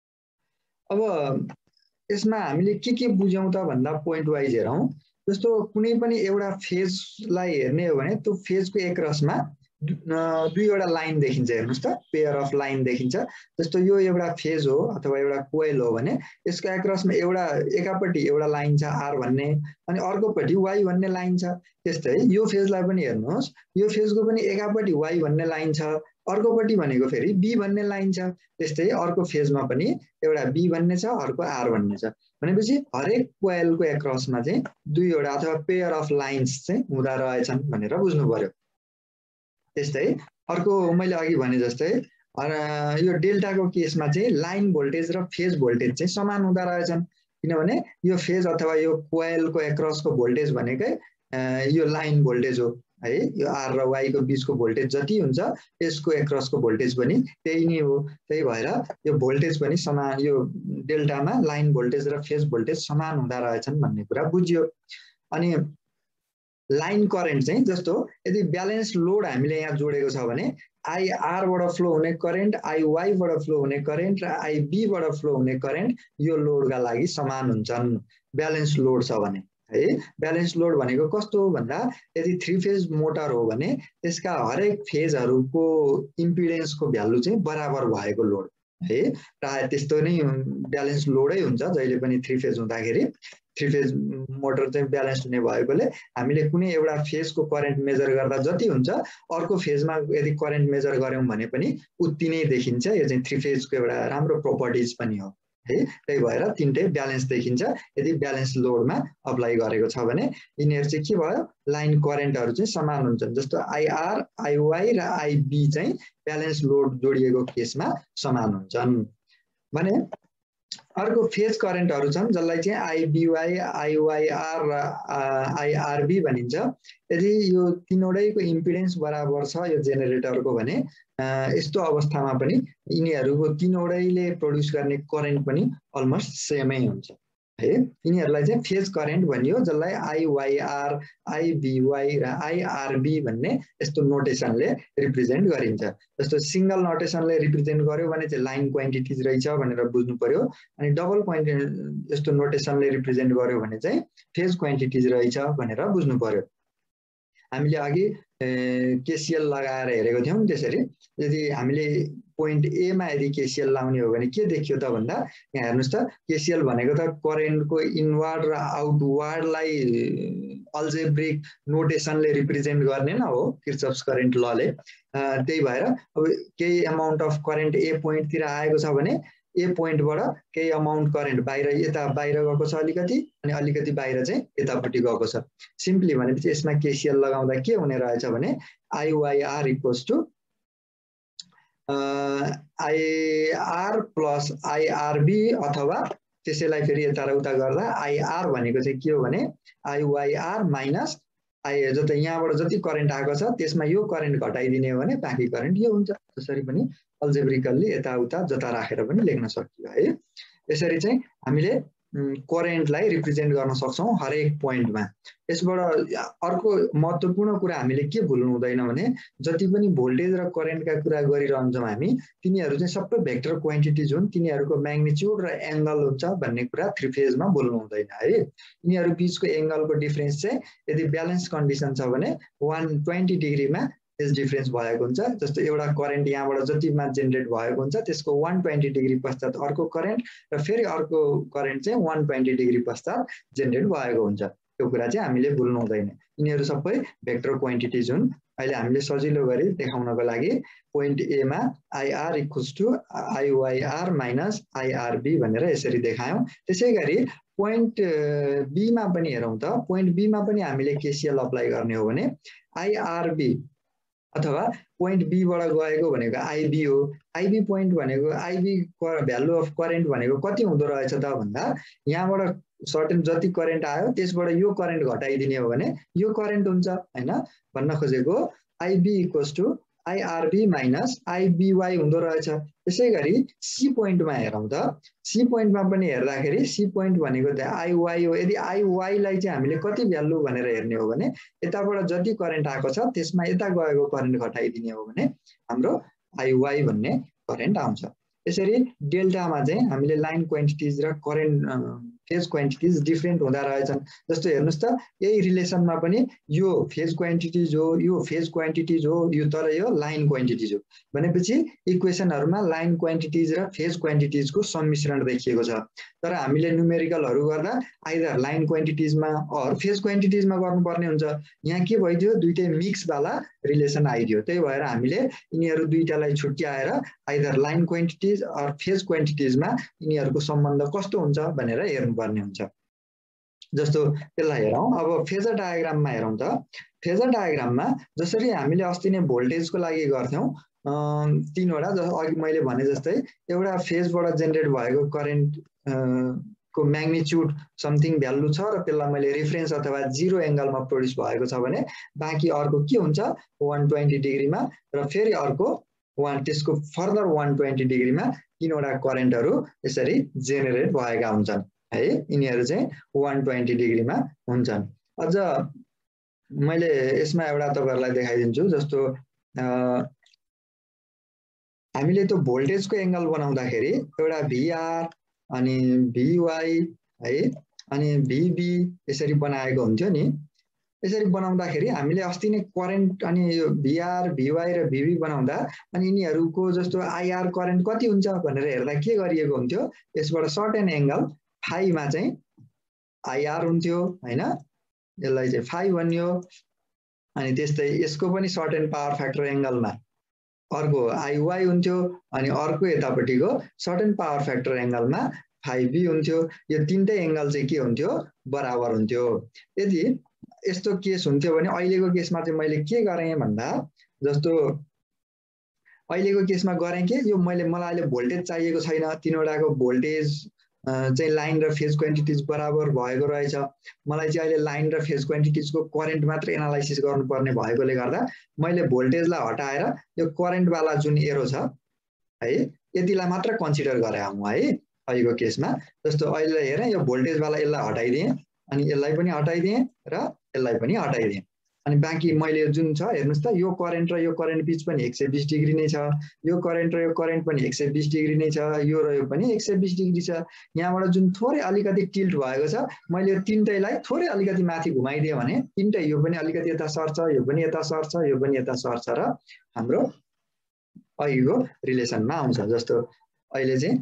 [SPEAKER 1] अब यसमा हामीले के के बुझ्यौं त भन्दा पोइन्ट वाइज हेरौं जस्तो कुनै पनि एउटा फेजलाई हेर्ने हो भने त्यो फेजको एकरसमा दुईवटा लाइन देखिन्छ हेर्नुस् त पेयर अफ लाइन देखिन्छ जस्तो यो एउटा फेज हो अथवा एउटा कोइल हो भने यसको एकरसमा एउटा एकापट्टि एउटा लाइन छ आर भन्ने अनि अर्कोपट्टि वाई भन्ने लाइन छ त्यस्तै यो फेजलाई पनि हेर्नुहोस् यो फेजको पनि एकापट्टि वाई भन्ने लाइन छ अर्कोपट्टि भनेको फेरि बी भन्ने लाइन छ त्यस्तै अर्को फेजमा पनि एउटा बी भन्ने छ अर्को आर भन्ने छ भनेपछि हरेक कोइलको एकरसमा चाहिँ दुईवटा अथवा पेयर अफ लाइन्स चाहिँ हुँदा रहेछन् भनेर बुझ्नु पर्यो त्यस्तै अर्को मैले अघि भने जस्तै यो डेल्टाको केसमा चाहिँ लाइन भोल्टेज र फेज भोल्टेज चाहिँ समान हुँदा रहेछन् किनभने यो फेज अथवा यो कोइलको एकरसको भोल्टेज भनेकै यो लाइन भोल्टेज हो है यो आर र वाई को बीचको भोल्टेज जति हुन्छ यसको एकरसको भोल्टेज पनि त्यही नै हो त्यही भएर यो भोल्टेज पनि समान यो डेल्टामा लाइन भोल्टेज र फेज भोल्टेज समान हुँदा रहेछन् भन्ने कुरा बुझ्यो अनि लाइन करेन्ट चाहिँ जस्तो यदि ब्यालेन्स लोड हामीले यहाँ जोडेको छ भने आइआर बाट फ्लो हुने करेन्ट आइवाई बाट फ्लो हुने करेन्ट र आइबी बाट फ्लो हुने करेन्ट यो लोडका लागि समान हुन्छन् ब्यालेन्स लोड छ भने है ब्यालेन्स लोड भनेको कस्तो हो भन्दा यदि थ्री फेज मोटर हो भने त्यसका हरेक फेजहरूको इम्पिडेन्सको भ्यालु चाहिँ बराबर भएको लोड है प्राय त्यस्तो नै ब्यालेन्स लोडै हुन्छ जहिले पनि थ्री फेज हुँदाखेरि थ्री फेज मोटर चाहिँ ब्यालेन्स हुने भएकोले हामीले कुनै एउटा फेजको करेन्ट मेजर गर्दा जति हुन्छ अर्को फेजमा यदि करेन्ट मेजर गर्यौं भने पनि उति नै देखिन्छ यो चाहिँ थ्री फेजको एउटा राम्रो प्रोपर्टिज पनि हो है त्यही भएर तीनटै ब्यालेन्स देखिन्छ यदि ब्यालेन्स लोडमा अप्लाई गरेको छ भने यिनीहरु चाहिँ के भयो लाइन करेन्टहरु चाहिँ समान हुन्छन् जस्तो आइआर आइवाई र आइबी चाहिँ ब्यालेन्स लोड जोडिएको केसमा समान हुन्छन् भने अर्को फेज करेन्टहरु छन् जसलाई चाहिँ आइबीवाई आइवाईआर र आइआरबी भनिन्छ यदि यो तीनवटैको इम्पिडेन्स बराबर छ यो जेनेरेटरको भने यस्तो अवस्थामा पनि यिनीहरुको तीनवटैले प्रोड्युस गर्ने करेन्ट पनि अलमोस्ट सेमै हुन्छ है यिनीहरुलाई चाहिँ फेज करेन्ट भनियो जसलाई आइवाईआर आइबीवाई र आइआरबी भन्ने यस्तो नोटेसनले रिप्रेजेन्ट गरिन्छ जस्तो सिंगल नोटेसनले रिप्रेजेन्ट गर्यो भने चाहिँ लाइन क्वान्टिटिज रहेछ भनेर बुझ्नु पर्यो अनि डबल क्वान्टिटी यस्तो नोटेसनले रिप्रेजेन्ट गर्यो भने चाहिँ फेज क्वान्टिटिज रहेछ भनेर बुझ्नु पर्यो हामीले अघि केसीएल लगाएर हेरेको थियौं त्यसरी यदि हामीले पोइन्ट ए मा यदि केसीएल लाउने हो भने के देखियो त भन्दा यहाँ हेर्नुस् त केसीएल भनेको त करेन्टको इनवर्ड र आउटवर्डलाई अल्जेब्रिक नोटेसनले रिप्रेजेन्ट गर्ने न हो किर्चफ्स करेन्ट लले त्यही भएर अब केही amount of current A point तिर आएको छ भने ए पोइन्टबाट केही अमाउन्ट करेन्ट बाहिर यता बाहिर गएको छ अलिकति अनि अलिकति बाहिर चाहिँ यतापट्टि गएको छ सिम्पली भनेपछि यसमा केसीएल लगाउँदा के हुने रहेछ भने I Y R equals to I R plus I R B अथवा त्यसैलाई फेरि यता र उता गर्दा आइआर भनेको चाहिँ के हो भने आइवाईआर माइनस आई जति यहाँबाट जति करेन्ट आएको छ त्यसमा यो करेन्ट घटाइदिने हो भने बाँकी करेन्ट यो हुन्छ त्यसरी पनि अल्जेब्रिकल्ली यताउता जता राखेर पनि लेख्न सकियो है यसरी चाहिँ हामीले करेन्टलाई रिप्रेजेन्ट गर्न सक्छौं हरेक पोइन्टमा यसबाट अर्को महत्त्वपूर्ण कुरा हामीले के भुल्नु हुँदैन भने जति पनि भोल्टेज र करेन्टका कुरा गरिरहन्छौं हामी तिनीहरु चाहिँ सबै भेक्टर क्वान्टिटिज हुन् तिनीहरुको म्याग्निट्युड र एंगल हुन्छ भन्ने कुरा थ्री फेजमा बोल्नु हुँदैन है यिनीहरु बीचको एंगलको डिफरेन्स चाहिँ यदि ब्यालेन्स कन्डिसन छ भने एक सय बीस डिग्रीमा फेज डिफरेन्स भएको हुन्छ। जस्तो एउटा करेन्ट यहाँबाट जतिमा जेनेरेट भएको हुन्छ त्यसको one twenty डिग्री पश्चात अर्को करेन्ट र फेरि अर्को करेन्ट चाहिँ one twenty डिग्री पश्चात जेनेरेट भएको हुन्छ। त्यो कुरा चाहिँ हामीले भुल्नु हुँदैन। यिनीहरू सबै भेक्टर क्वान्टिटिज हुन्। अहिले हामीले सजिलो गरी देखाउनको लागि पोइन्ट ए मा IR equals to IYR minus IRB भनेर यसरी देखायौँ। त्यसै गरी पोइन्ट बी मा पनि हेरौँ त। पोइन्ट बी मा पनि हामीले केसीएल अप्लाई गर्ने हो भने आइआरबी अथवा पोइन्ट बी बाट गएको भनेको आइबी हो। आइबी पोइन्ट भनेको आइबी भ्यालु अफ करेन्ट भनेको कति हुँदो रहेछ त भन्दा यहाँबाट सर्टेन जति करेन्ट आयो त्यसबाट यो करेन्ट घटाइदिने हो भने यो करेन्ट हुन्छ हैन। भन्न खोजेको IB equals to IRB minus IBY हुँदो रहेछ। त्यसै गरी सी पोइन्टमा हेरौँ त। सी पोइन्टमा पनि हेर्दाखेरि सी पोइन्ट भनेको त आइवाई हो। यदि आइवाईलाई चाहिँ हामीले कति भ्यालु भनेर हेर्ने हो भने यताबाट जति करेन्ट आएको छ त्यसमा यता गएको करेन्ट घटाइदिने हो भने हाम्रो आइवाई भन्ने करेन्ट आउँछ। यसरी डेल्टामा चाहिँ हामीले लाइन क्वान्टिटिज र करेन्ट फेज क्वान्टिटिज डिफ्रेन्ट हुँदा रहेछन्। जस्तो हेर्नुस् त यही रिलेसनमा पनि यो फेज क्वान्टिटिज हो, यो फेज क्वान्टिटिज हो, यो तर यो लाइन क्वान्टिटिज हो भनेपछि इक्वेसनहरुमा लाइन क्वान्टिटिज र फेज क्वान्टिटिजको सम्मिश्रण देखिएको छ। तर हामीले न्युमेरिकलहरु गर्दा आइदर लाइन क्वान्टिटिजमा अर फेज क्वान्टिटिजमा गर्नुपर्ने हुन्छ। यहाँ के भइदियो दुईटै मिक्स वाला रिलेसन आइदियो। त्यही भएर हामीले यिनीहरु दुईटालाई छुट्याएर either line quantities or phase क्वान्टिटिजमा यिनीहरुको सम्बन्ध कस्तो हुन्छ भनेर हेर्नुपर्ने हुन्छ। जस्तो त्यसलाई हेरौं। अब फेजर डायग्राममा हेरौं त। फेजर डायग्राममा जसरी हामीले अस्ति नै भोल्टेजको लागि गर्थ्यौं तीनवटा अघि मैले भने जस्तै एउटा फेजबाट जेनेरेट भएको करेन्ट को म्याग्निट्युड समथिङ भ्यालु छ र त्यसलाई मैले रेफरेन्स अथवा जीरो एंगलमा प्रोड्युस भएको छ भने बाँकी अर्को के हुन्छ one twenty डिग्रीमा र फेरि अर्को वान त्यसको फर्दर one twenty डिग्रीमा तीनवटा करेन्टहरु यसरी जेनेरेट भएका हुन्छन् है। यिनीहरु चाहिँ one twenty डिग्रीमा हुन्छन्। अझ मैले यसमा एउटा तपाईहरुलाई देखाइदिन्छु। जस्तो हामीले त्यो भोल्टेजको एंगल बनाउँदाखेरि एउटा भीआर अनि भीवाई है अनि भीबी यसरी बनाएको हुन्थ्यो नि। यसरी बनाउँदाखेरि हामीले अस्ति नै करेन्ट अनि यो भीआर भीवाई र भीबी बनाउँदा अनि यिनीहरुको जस्तो आईआर करेन्ट कति हुन्छ भनेर हेर्दा के गरिएको हुन्थ्यो यसबाट सर्टेन एंगल फाइ मा चाहिँ आईआर हुन्थ्यो हैन। यसलाई चाहिँ फाइ भनियो। अनि त्यस्तै यसको पनि सर्टेन पावर फ्याक्टर एंगलमा अर्को आईवाई हुन्थ्यो अनि अर्को यतापटिको सर्टेन पावर फ्याक्टर एंगलमा फाइ बी हुन्थ्यो। यो तीनटै एंगल चाहिँ के हुन्थ्यो बराबर हुन्थ्यो। यदि यस्तो केस हुन्थ्यो भने अहिलेको केसमा चाहिँ मैले के गरेँ भन्दा जस्तो अहिलेको केसमा गरेँ के यो मैले मलाई अहिले भोल्टेज चाहिएको छैन। तीनवटाको भोल्टेज चाहिँ लाइन र फेज क्वान्टिटिज बराबर भएको रहेछ। मलाई चाहिँ अहिले लाइन र फेज क्वान्टिटिजको करेन्ट मात्र एनालाइसिस गर्नुपर्ने भएकोले गर्दा मैले भोल्टेजलाई हटाएर यो करेन्ट वाला जुन एरो छ है यतिलाई मात्र कन्सिडर गरे हौं है अहिलेको केसमा। जस्तो अहिले हेरे यो भोल्टेज वाला यसलाई हटाइदिए अनि यसलाई पनि हटाइदिए र यसलाई पनि हटाइदिए अनि बाँकी मैले जुन छ हेर्नुस् त यो करेन्ट र यो करेन्ट बीच पनि one hundred twenty डिग्री नै छ। यो करेन्ट र यो करेन्ट पनि one hundred twenty डिग्री नै छ। यो र यो पनि one hundred twenty डिग्री छ। यहाँबाट जुन थोरै अलिकति टिल्ट भएको छ मैले यो तीनटैलाई थोरै अलिकति माथि घुमाइदिए भने तीनटै यो पनि अलिकति यता सर्छ यो पनि यता सर्छ यो पनि यता सर्छ र हाम्रो अहिलेको रिलेसनमा आउँछ। जस्तो अहिले चाहिँ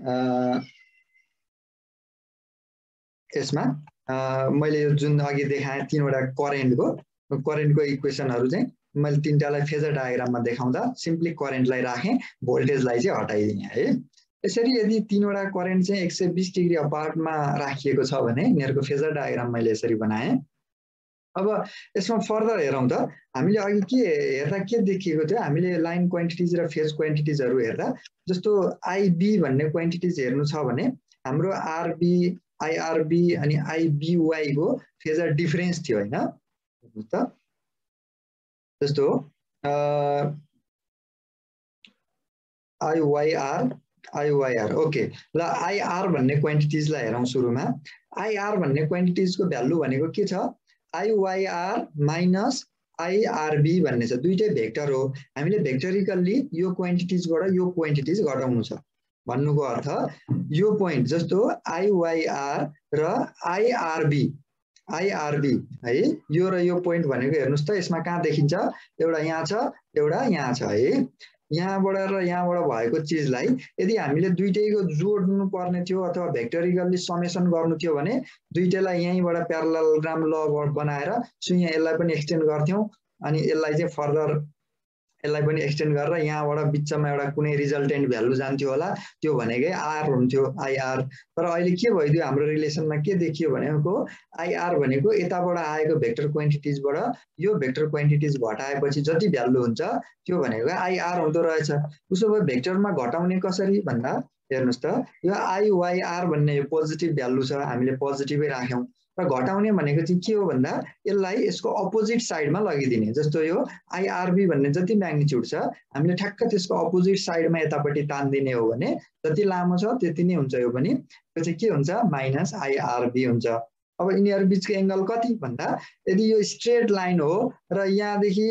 [SPEAKER 1] यसमा मैले जुन अघि देखाएँ तीनवटा करेन्टको करेन्टको इक्वेसनहरु चाहिँ मैले तीनटालाई फेजर डायग्राममा देखाउँदा सिम्पली करेन्टलाई राखेँ भोल्टेजलाई चाहिँ हटाइदिएँ है। यसरी यदि तीनवटा करेन्ट चाहिँ one hundred twenty डिग्री अपार्टमा राखिएको छ भने यिनीहरुको फेजर डायग्राम मैले यसरी बनाएँ। अब यसमा फर्दर हेरौं त। हामीले अघि के हेर्दा के देखिएको थियो हामीले लाइन क्वान्टिटिज र फेज क्वान्टिटिजहरु हेर्दा जस्तो आईबी भन्ने क्वान्टिटिज हेर्नु छ भने हाम्रो आरबी आईआरबी अनि आईबीवाई को फेजर डिफरेन्स थियो हैन त। जस्तो आईवाईआर आईवाईआर ओके ल आईआर भन्ने क्वान्टिटिजलाई हेरौं। सुरुमा आईआर भन्ने क्वान्टिटिजको भ्यालु भनेको के छ आईवाईआर माइनस आईआरबी भन्ने छ। दुईटै भेक्टर हो। हामीले भेक्टरिकल्ली यो क्वान्टिटिजबाट यो क्वान्टिटिज घटाउनु छ भन्नुको अर्थ यो पोइन्ट जस्तो आईवाईआर र आईआरबी आइआरबी है यो र यो पोइन्ट भनेको हेर्नुस् त यसमा कहाँ देखिन्छ एउटा यहाँ छ एउटा यहाँ छ है यहाँबाट र यहाँबाट भएको चिजलाई यदि हामीले दुईटैको जोड्नु पर्ने थियो अथवा भेक्टोरिकल्ली समेसन गर्नु थियो भने दुईटैलाई यहीँबाट प्यारललोग्राम ल बनाएर सो यहाँ यसलाई पनि एक्सटेन्ड गर्थ्यौं अनि यसलाई चाहिँ फर्दर यसलाई पनि एक्सटेन्ड गरेर यहाँबाट बिचमा एउटा कुनै रिजल्टेन्ट भ्यालु जान्थ्यो होला त्यो भनेकै आर हुन्थ्यो आइआर तर अहिले के भइदियो हाम्रो रिलेसनमा के देखियो भनेको आइआर भनेको यताबाट आएको भेक्टर क्वान्टिटिजबाट यो भेक्टर क्वान्टिटिज घटाएपछि जति भ्यालु हुन्छ त्यो भनेको आइआर हुँदो रहेछ उसो भए भेक्टरमा घटाउने कसरी भन्दा हेर्नुस् त यो आइवाइआर भन्ने पोजिटिभ भ्यालु छ हामीले पोजिटिभै राख्यौं र घटाउने भनेको चाहिँ के हो भन्दा यसलाई यसको अपोजिट साइडमा लगिदिने जस्तो यो आइआरबी भन्ने जति म्याग्निट्युड छ हामीले ठ्याक्क त्यसको अपोजिट साइडमा यतापट्टि तान्दिने हो भने जति लामो छ त्यति नै हुन्छ यो पनि यो चाहिँ के हुन्छ माइनस आइआरबी हुन्छ अब यिनीहरु बीचको एंगल कति भन्दा यदि यो स्ट्रेट लाइन हो र यहाँदेखि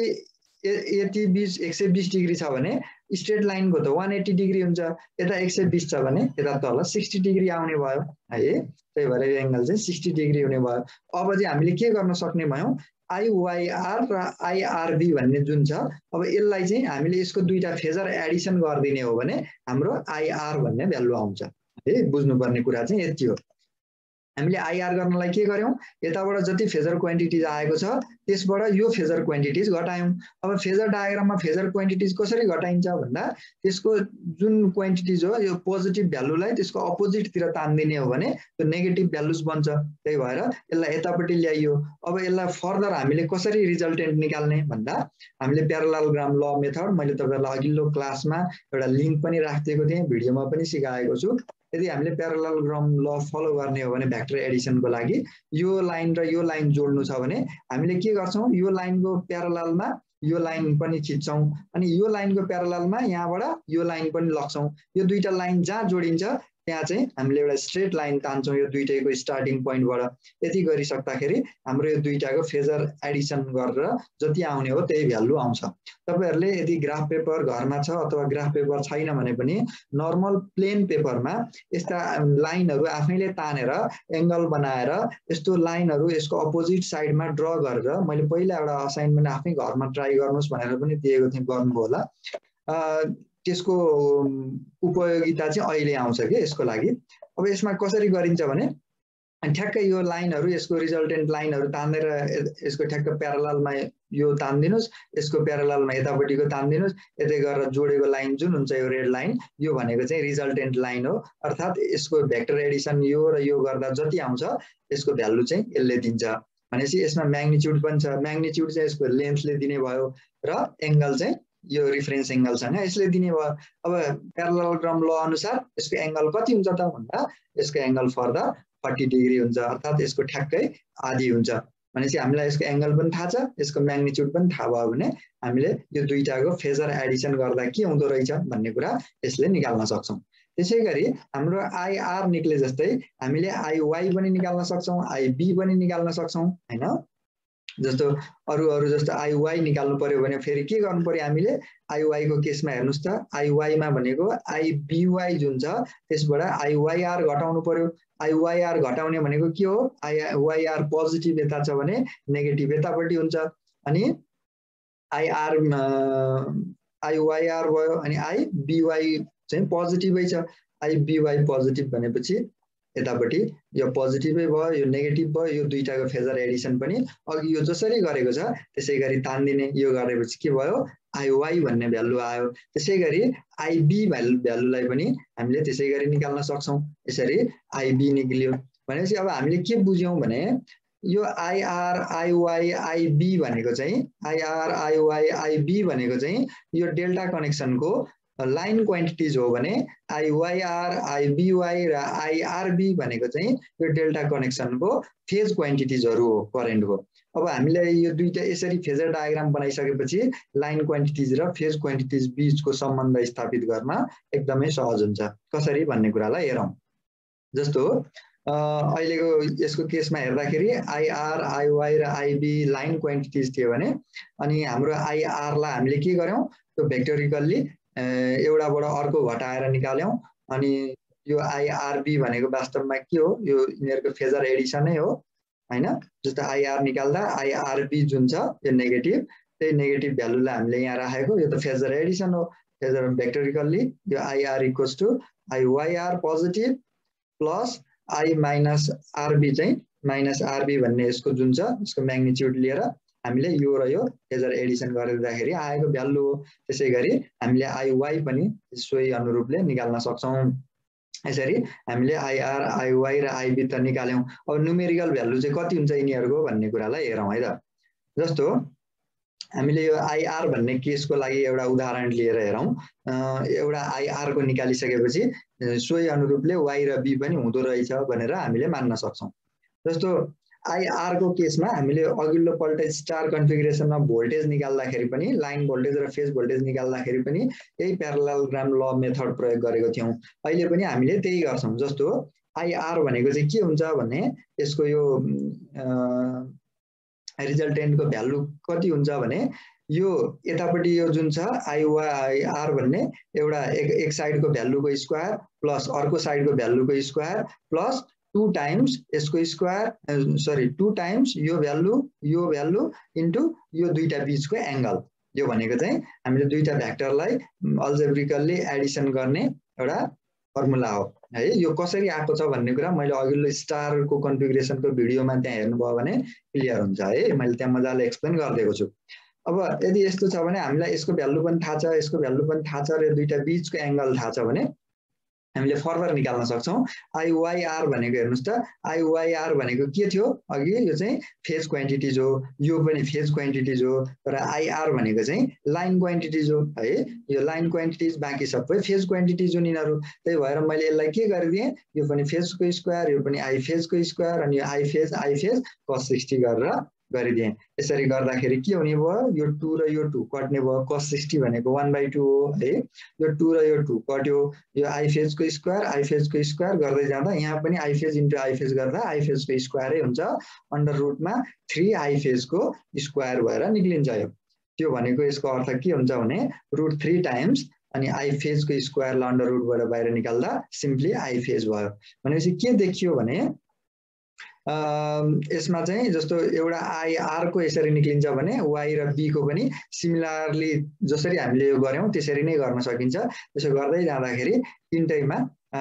[SPEAKER 1] यति बीच एक सय बीस डिग्री छ भने स्ट्रेट लाइनको त एक सय अस्सी डिग्री हुन्छ यता एक सय बीस छ भने यता तल साठ डिग्री आउने भयो है त्यही भएर यो एंगल चाहिँ साठ डिग्री हुने भयो अब चाहिँ हामीले के गर्न सक्ने भयौं आइवाइआर र आइआरबी भन्ने जुन छ अब यसलाई चाहिँ हामीले यसको दुईटा फेजर एडिसन गर्दिने हो भने हाम्रो आइआर भन्ने भ्यालु आउँछ है बुझ्नुपर्ने कुरा चाहिँ यति हो हामीले आइआर गर्नलाई के गर्यौं यताबाट जति फेजर क्वान्टिटिज आएको छ त्यसबाट यो फेजर क्वान्टिटिज घटायौं अब फेजर डायग्राममा फेजर क्वान्टिटिज कसरी घटाइन्छ भन्दा त्यसको जुन क्वान्टिटिज हो यो पोजिटिभ भ्यालुलाई त्यसको अपोजिट तिर तान्दिने हो भने त्यो नेगेटिभ भ्यालुज बन्छ त्यही भएर यसलाई यतापट्टि ल्याइयो अब यसलाई फर्दर हामीले कसरी रिजल्टेन्ट निकाल्ने भन्दा हामीले प्यारललोग्राम ल मेथड मैले तपाईहरुलाई अघिल्लो क्लासमा एउटा लिंक पनि राखिदिएको थिएँ भिडियोमा पनि सिकाएको छु यदि हामीले प्यारललोग्राम ल फलो गर्ने हो भने भेक्टर एडिसनको लागि यो लाइन र यो लाइन जोड्नु छ भने हामीले के गर्छौं यो लाइनको प्यारललमा यो लाइन पनि खिच्छौं अनि यो लाइनको प्यारललमा यहाँबाट यो लाइन पनि लग्छौं यो दुईटा लाइन जहाँ जोडिन्छ त्यहाँ चाहिँ हामीले एउटा स्ट्रेट लाइन तान्छौं यो दुईटैको स्टार्टिङ पोइन्टबाट यति गरिसक्दाखेरि हाम्रो यो दुईटाको फेजर एडिसन गरेर जति आउने हो त्यही भ्यालु आउँछ तपाईहरुले यदि ग्राफ पेपर घरमा छ अथवा ग्राफ पेपर छैन भने पनि नर्मल प्लेन पेपरमा यस्ता लाइनहरु आफैले तानेर एंगल बनाएर यस्तो लाइनहरु यसको अपोजिट साइडमा ड्रा गरेर मैले पहिला एउटा असाइनमेन्ट आफै घरमा ट्राई गर्नुस् भनेर पनि दिएको थिएँ गर्नुभयो होला त्यसको उपयोगिता चाहिँ अहिले आउँछ के यसको लागि अब यसमा कसरी गरिन्छ भने ठ्याक्कै यो लाइनहरु यसको रिजल्टेन्ट लाइनहरु तानेर यसको ठ्याक्क प्यारललमा यो तान्दिनुस् यसको प्यारललमा यतापट्टिको तान्दिनुस् यतै गरेर जोडेको लाइन जुन हुन्छ यो रेड लाइन यो भनेको चाहिँ रिजल्टेन्ट लाइन हो अर्थात यसको भेक्टर एडिसन यो र यो गर्दा जति आउँछ यसको भ्यालु चाहिँ यसले दिन्छ भनेपछि यसमा म्याग्निट्युड पनि छ म्याग्निट्युड चाहिँ यसको लेन्थले दिने भयो र एंगल चाहिँ यो रिफरेन्स एंगल सँग यसले दिने भयो अब प्यारललोग्राम ल अनुसार यसको एंगल कति हुन्छ त भन्दा यसको एंगल फर्दर चालीस डिग्री हुन्छ अर्थात यसको ठ्याक्कै आधी हुन्छ भनेपछि हामीलाई यसको एंगल पनि थाहा छ यसको म्याग्निट्युड पनि थाहा भयो भने हामीले यो दुईटाको फेजर एडिसन गर्दा के हुँदो रहेछ भन्ने कुरा यसले निकाल्न सक्छौं त्यसैगरी हाम्रो आइआर निक्ले जस्तै हामीले आइवाई पनि निकाल्न सक्छौं आइबी पनि निकाल्न सक्छौं हैन जस्तो अरु अरु जस्तो आइवाई निकाल्नु पर्यो भने फेरि के गर्नु पर्यो हामीले आइवाई को केसमा हेर्नुस् त आइवाई मा भनेको आइबीवाई जुन छ त्यसबाट आइवाईआर घटाउनु पर्यो आइवाईआर घटाउने भनेको के हो आइवाईआर पोजिटिभ यता छ भने नेगेटिभ यतापट्टि हुन्छ अनि आइआर आइवाईआर भयो अनि आइबीवाई चाहिँ पोजिटिभै छ आइबीवाई पोजिटिभ भनेपछि यतापट्टि यो पोजिटिभै भयो यो नेगेटिभ भयो यो दुईटाको फेजर एडिसन पनि अघि यो जसरी गरेको छ त्यसैगरी तान्दिने यो गरेपछि के भयो आइवाई भन्ने भ्यालु आयो त्यसैगरी आइबी भ्यालुलाई पनि हामीले त्यसैगरी निकाल्न सक्छौं यसरी आइबी निक्लियो भनेपछि अब हामीले के बुझ्यौं भने यो आइआर आइवाई आइबी भनेको चाहिँ आइआर आइवाई आइबी भनेको चाहिँ यो डेल्टा कनेक्सनको लाइन क्वान्टिटिज हो भने आइवाईआर आइबीवाई र आइआरबी भनेको चाहिँ यो डेल्टा कनेक्सनको फेज क्वान्टिटिजहरु हो करेन्ट हो अब हामीले यो दुईटा यसरी फेजर डायग्राम बनाइसकेपछि लाइन क्वान्टिटिज र फेज क्वान्टिटिज बीचको सम्बन्ध स्थापित गर्न एकदमै सहज हुन्छ कसरी भन्ने कुरालाई हेरौं जस्तो अहिलेको यसको केसमा हेर्दाखेरि आइआर आइवाई र आइबी लाइन क्वान्टिटिज थियो भने अनि हाम्रो आइआर लाई हामीले के गर्यौं त्यो भेक्टोरिकल्ली एउटाबाट अर्को घटाएर निकाल्यौं अनि यो आइआरबी भनेको वास्तवमा के हो यो यिनीहरुको फेजर एडिसन नै हो हैन जस्तो आईआर निकाल्दा आईआरबी जुन छ यो नेगेटिभ त्यही नेगेटिभ भ्यालुलाई हामीले यहाँ राखेको यो त फेजर एडिसन हो फेजर भेक्टोरिकल्ली यो IR equals to IYR positive plus I minus RB चाहिँ माइनस आरबी भन्ने यसको जुन छ यसको म्याग्निट्युड लिएर हामीले यो र यो फेजर एडिसन गरिदिँदाखेरि आएको भ्यालु हो त्यसैगरी हामीले आईवाई पनि सोही अनुरूपले निकाल्न सक्छौं यसरी हामीले आईआर आईवाई र आईबी त निकाल्यौं अब न्युमेरिकल भ्यालु चाहिँ कति हुन्छ यिनीहरुको भन्ने कुरालाई हेरौं है त जस्तो हामीले यो आईआर भन्ने केसको लागि एउटा उदाहरण लिएर हेरौं एउटा आईआर को निकालिसकेपछि सोही अनुरूपले वाई र बी पनि हुँदो रहेछ भनेर हामीले मान्न सक्छौं जस्तो आईआर को केसमा हामीले अघिल्लो पल्ट स्टार कन्फिगरेसनमा भोल्टेज निकाल्दाखेरि पनि लाइन भोल्टेज र फेज भोल्टेज निकाल्दाखेरि पनि यही प्यारालेलोग्राम ल मेथड प्रयोग गरेको थियौं अहिले पनि हामीले त्यही गर्छौं जस्तो आईआर भनेको चाहिँ के हुन्छ भने यसको यो रिजल्टेन्टको भ्यालु कति हुन्छ भने यो यतापटि यो जुन छ आईआर भन्ने एउटा एक, एक साइडको भ्यालुको स्क्वायर प्लस अर्को साइडको भ्यालुको स्क्वायर प्लस टू टाइम्स यसको स्क्वायर सरी टू टाइम्स यो भ्यालु यो भ्यालु इन्टु यो दुईटा बीचको एंगल यो भनेको चाहिँ हामीले दुईटा भेक्टरलाई अल्जेब्रिकल्ली एडिसन गर्ने एउटा फर्मुला हो है यो कसरी आएको छ भन्ने कुरा मैले अघिल्लो स्टारको कन्फिगरेसनको भिडियोमा त्यहाँ हेर्नुभयो भने क्लियर हुन्छ है मैले त्यहाँ मजाले एक्सप्लेन गरिदिएको छु अब यदि यस्तो छ भने हामीलाई यसको भ्यालु पनि थाहा छ यसको भ्यालु पनि थाहा छ र दुईटा बीचको एंगल थाहा छ भने हामीले फर्दर निकाल्न सक्छौं आईवाईआर भनेको हेर्नुस् त आईवाईआर भनेको के थियो अघि यो चाहिँ फेज क्वान्टिटिज हो यो पनि फेज क्वान्टिटिज हो तर आईआर भनेको चाहिँ लाइन क्वान्टिटिज हो है यो लाइन क्वान्टिटिज बाँकी सबै फेज क्वान्टिटिज हुन् यिनीहरु त्यही भएर मैले यसलाई के गरिदिए यो पनि फेजको स्क्वायर यो पनि आई फेजको स्क्वायर अनि यो I phase I phase cos sixty गरेर गरिदिए यसरी गर्दाखेरि के हुने भयो यो टू र यो टू कट्ने भयो cos सिक्सटी भनेको वन बाई टू हो है यो टू र यो टू कट्यो यो आई फेजको स्क्वायर आई फेजको स्क्वायर गर्दै जाँदा यहाँ पनि I phase into I phase गर्दा आई फेजको स्क्वायरै हुन्छ अन्डर रुटमा थ्री आई फेजको स्क्वायर भएर निक्लिन्छ यो त्यो भनेको यसको अर्थ के हुन्छ भने रुट थ्री टाइम्स अनि आई फेजको स्क्वायरलाई अन्डर रुटबाट बाहिर निकाल्दा सिम्पली आई फेज भयो भनेपछि के देखियो भने यसमा चाहिँ जस्तो एउटा आईआर को यसरी निक्लिन्छ भने वाई र बी को पनि सिमिलरली जसरी हामीले यो गर्यौं त्यसरी नै गर्न सकिन्छ त्यसो गर्दै जाँदाखेरि तिनटैमा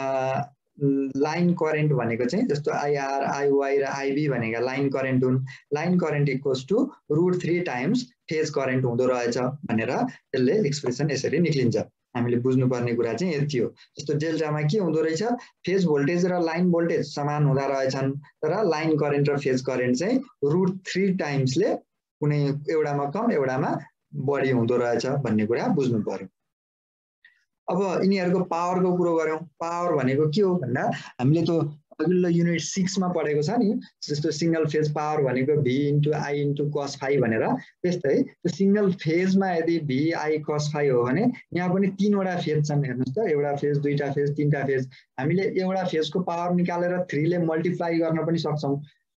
[SPEAKER 1] लाइन करेन्ट भनेको चाहिँ जस्तो आईआर आईवाई र आईबी भनेका लाइन करेन्ट हुन् line current equals to root three times phase current हुँदो रहेछ भनेर यसले एक्सप्रेसन यसरी निक्लिन्छ हामीले बुझ्नुपर्ने कुरा चाहिँ यति हो जस्तो डेल्टामा के हुँदो रहेछ फेज भोल्टेज र लाइन भोल्टेज समान हुँदा रहेछन् तर लाइन करेन्ट र फेज करेन्ट चाहिँ रुट थ्री टाइम्सले कुनै एउटामा कम एउटामा बढी हुँदो रहेछ भन्ने कुरा बुझ्नु पर्यो अब यिनीहरुको पावरको कुरो गर्यौं पावर भनेको के हो भन्दा हामीले त अघिल्लो युनिट सिक्स मा पढेको छ नि जस्तो सिंगल फेज पावर भनेको v into i into cos phi भनेर त्यस्तै त्यो सिंगल फेजमा यदि v i cos phi हो भने यहाँ पनि तीनवटा फेज छन् हेर्नुस् त एउटा फेज दुईटा फेज तीनटा फेज हामीले एउटा फेजको पावर निकालेर थ्री ले मल्टिप्लाई गर्न पनि सक्छौं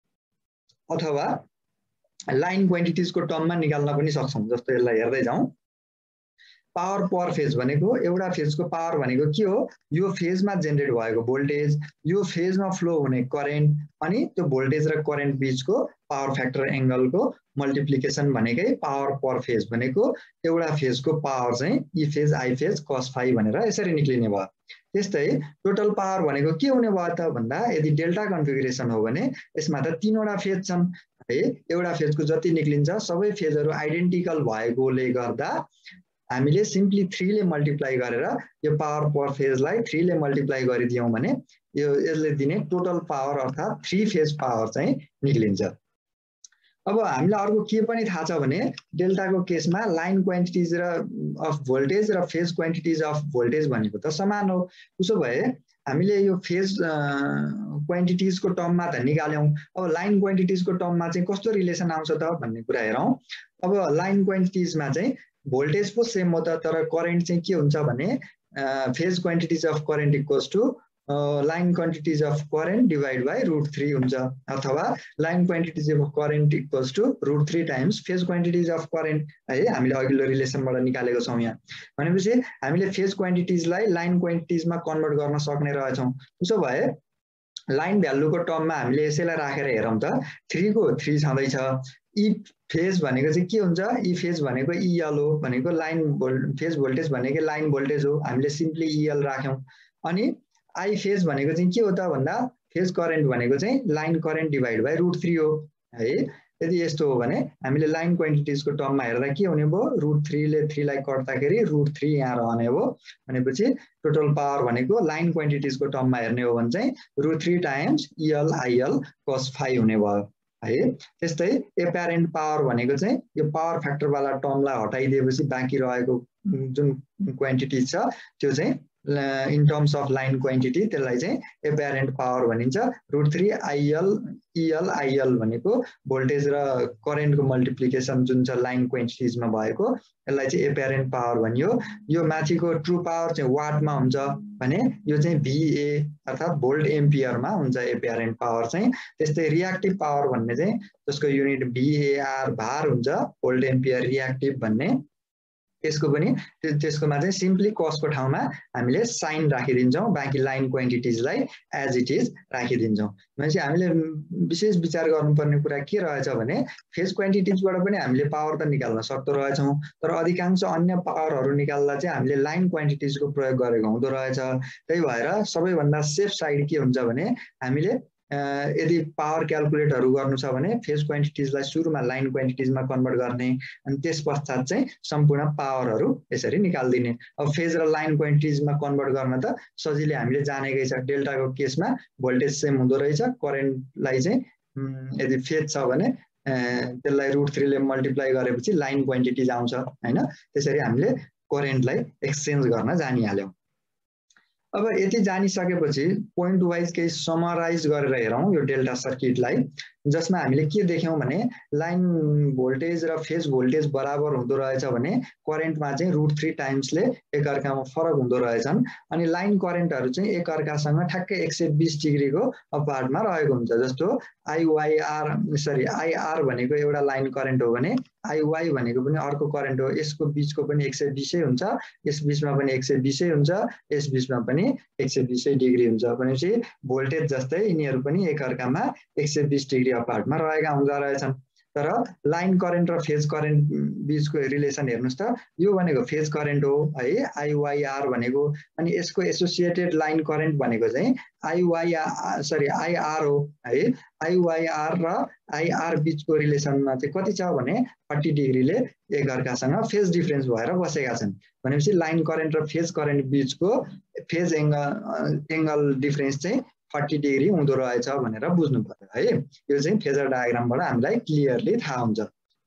[SPEAKER 1] अथवा लाइन क्वान्टिटिजको टर्ममा निकाल्न पनि सक्छौं जस्तो यसलाई हेर्दै जाउँ पावर पर फेज भनेको एउटा फेजको पावर भनेको के हो यो फेजमा जेनेरेट भएको भोल्टेज यो फेजमा फ्लो हुने करेन्ट अनि त्यो भोल्टेज र करेन्ट बीचको पावर फ्याक्टर एंगलको मल्टिप्लिकेसन भनेकै पावर पर फेज भनेको एउटा फेजको पावर चाहिँ E phase I phase cos phi भनेर यसरी निक्लिने भयो त्यस्तै टोटल पावर भनेको के हुने भयो त भन्दा यदि डेल्टा कन्फिगरेसन हो भने यसमा त तीनवटा फेज छन् है एउटा फेजको जति निक्लिन्छ सबै फेजहरु आइडेन्टिकल भएकोले गर्दा हामीले सिम्पली थ्री ले मल्टिप्लाई गरेर यो पावर पर फेजलाई थ्री ले मल्टिप्लाई गरिदियौं भने यो यसले दिने टोटल पावर अर्थात थ्री फेज पावर चाहिँ निक्लिन्छ अब हामीलाई अर्को के पनि थाहा छ भने डेल्टाको केसमा लाइन क्वान्टिटिज र अफ भोल्टेज र फेज क्वान्टिटिज अफ भोल्टेज भनेको त समान हो उसो भए हामीले यो फेज क्वान्टिटिजको टर्ममा त निकाल्यौं अब लाइन क्वान्टिटिजको टर्ममा चाहिँ कस्तो रिलेसन आउँछ त भन्ने कुरा हेरौं अब लाइन क्वान्टिटिजमा चाहिँ भोल्टेज पो सेम हो त तर करेन्ट चाहिँ के हुन्छ भने phase quantities of current equals to line quantities of current divide by root three हुन्छ अथवा line quantities of current equals to root three times phase quantities of current है हामीले अघिल्लो रिलेसनबाट निकालेको छौं यहाँ भनेपछि हामीले फेज क्वान्टिटिजलाई लाइन क्वान्टिटिजमा कन्भर्ट गर्न सक्ने रहेछौं उसो भए लाइन भ्यालुको टर्ममा हामीले यसैलाई राखेर हेरौँ त थ्री को थ्री छँदैछ। ई फेज भनेको चाहिँ के हुन्छ, ई फेज भनेको इएल हो, भनेको लाइन फेज भोल्टेज भनेको लाइन भोल्टेज हो, हामीले सिम्पली इएल राख्यौँ। अनि आई फेज भनेको चाहिँ के हो त भन्दा फेज करेन्ट भनेको चाहिँ line current divide by root three हो है। यदि यस्तो हो भने हामीले लाइन क्वान्टिटिजको टर्ममा हेर्दा के हुने भयो, रुट थ्रीले थ्रीलाई कट्दाखेरि रुट थ्री यहाँ रहने हो भनेपछि टोटल पावर भनेको लाइन क्वान्टिटिजको टर्ममा हेर्ने हो भने चाहिँ root three times EL IL cos phi हुने भयो है। त्यस्तै एप्यारेन्ट पावर भनेको चाहिँ यो पावर फ्याक्टरवाला टर्मलाई हटाइदिएपछि बाँकी रहेको जुन क्वान्टिटी छ त्यो चाहिँ in terms of line quantity त्यसलाई चाहिँ एप्यारेन्ट पावर भनिन्छ। Root three IL EL IL भनेको भोल्टेज र करेन्टको मल्टिप्लिकेसन जुन छ लाइन क्वान्टिटिजमा भएको यसलाई चाहिँ एप्यारेन्ट पावर भनियो। यो माथिको ट्रु पावर चाहिँ वाटमा हुन्छ भने यो चाहिँ भिए अर्थात् भोल्ट एम्पियरमा हुन्छ एप्यारेन्ट पावर चाहिँ। त्यस्तै रियाक्टिभ पावर भन्ने चाहिँ जसको युनिट भिएआर भार हुन्छ, भोल्ट एम्पियर रियाक्टिभ भन्ने, त्यसको पनि त्यसकोमा चाहिँ सिम्पली कसको ठाउँमा हामीले साइन राखिदिन्छौँ, बाँकी लाइन क्वान्टिटिजलाई एज इट इज राखिदिन्छौँ। भनेपछि हामीले विशेष विचार गर्नुपर्ने कुरा के रहेछ भने फेज क्वान्टिटिजबाट पनि हामीले पावर त निकाल्न सक्दो रहेछौँ, तर अधिकांश अन्य पावरहरू निकाल्दा चाहिँ हामीले लाइन क्वान्टिटिजको प्रयोग गरेको हुँदो रहेछ। त्यही भएर सबैभन्दा सेफ साइड के हुन्छ भने हामीले यदि पावर क्यालकुलेटहरू गर्नु छ भने फेज क्वान्टिटिजलाई सुरुमा लाइन क्वान्टिटिजमा कन्भर्ट गर्ने अनि त्यस पश्चात चाहिँ सम्पूर्ण पावरहरू यसरी निकाल्दिने। अब फेज र लाइन क्वान्टिटिजमा कन्भर्ट गर्न त सजिलै हामीले जानेकै छ। डेल्टाको केसमा भोल्टेज सेम हुँदो रहेछ, करेन्टलाई चाहिँ यदि फेज छ भने त्यसलाई रुट थ्रीले मल्टिप्लाई गरेपछि लाइन क्वान्टिटिज आउँछ होइन। त्यसरी हामीले करेन्टलाई एक्सचेन्ज गर्न जानिहाल्यौँ। अब यति जानिसकेपछि पोइन्ट वाइज केही समराइज गरेर हेरौँ यो डेल्टा सर्किटलाई, जसमा हामीले के देख्यौँ भने लाइन भोल्टेज र फेज भोल्टेज बराबर हुँदो रहेछ भने करेन्टमा चाहिँ रुट थ्री टाइम्सले एकअर्कामा फरक हुँदो रहेछन्। अनि लाइन करेन्टहरू चाहिँ एकअर्कासँग ठ्याक्कै एक सय बिस डिग्रीको अपार्टमा रहेको हुन्छ। जस्तो आइवाइआर सरी आइआर भनेको एउटा लाइन करेन्ट हो भने आइवाई भनेको पनि अर्को करेन्ट हो, यसको बिचको पनि एक सय बिसै हुन्छ, यस बिचमा पनि एक सय बिसै हुन्छ, यस बिचमा पनि एक सय बिसै डिग्री हुन्छ। भनेपछि भोल्टेज जस्तै यिनीहरू पनि एकअर्कामा एक सय बिस डिग्री अपार्टमा रहेका हुँदो रहेछन्। तर लाइन करेन्ट र फेज करेन्ट बिचको रिलेसन हेर्नुहोस् त, यो भनेको फेज करेन्ट हो है आइवाइआर भनेको, अनि यसको एसोसिएटेड लाइन करेन्ट भनेको चाहिँ आइवाइआर सरी आइआर हो है। आइवाइआर र आइआर बिचको रिलेसनमा चाहिँ कति छ भने थर्टी डिग्रीले एकअर्कासँग फेज डिफ्रेन्स भएर बसेका छन्। भनेपछि लाइन करेन्ट र फेज करेन्ट बिचको फेज एङ्गल एङ्गल डिफ्रेन्स चाहिँ थर्टी डिग्री हुँदो रहेछ भनेर बुझ्नु पर्यो है। यो चाहिँ फेजर डायग्रामबाट हामीलाई क्लियरली थाहा हुन्छ।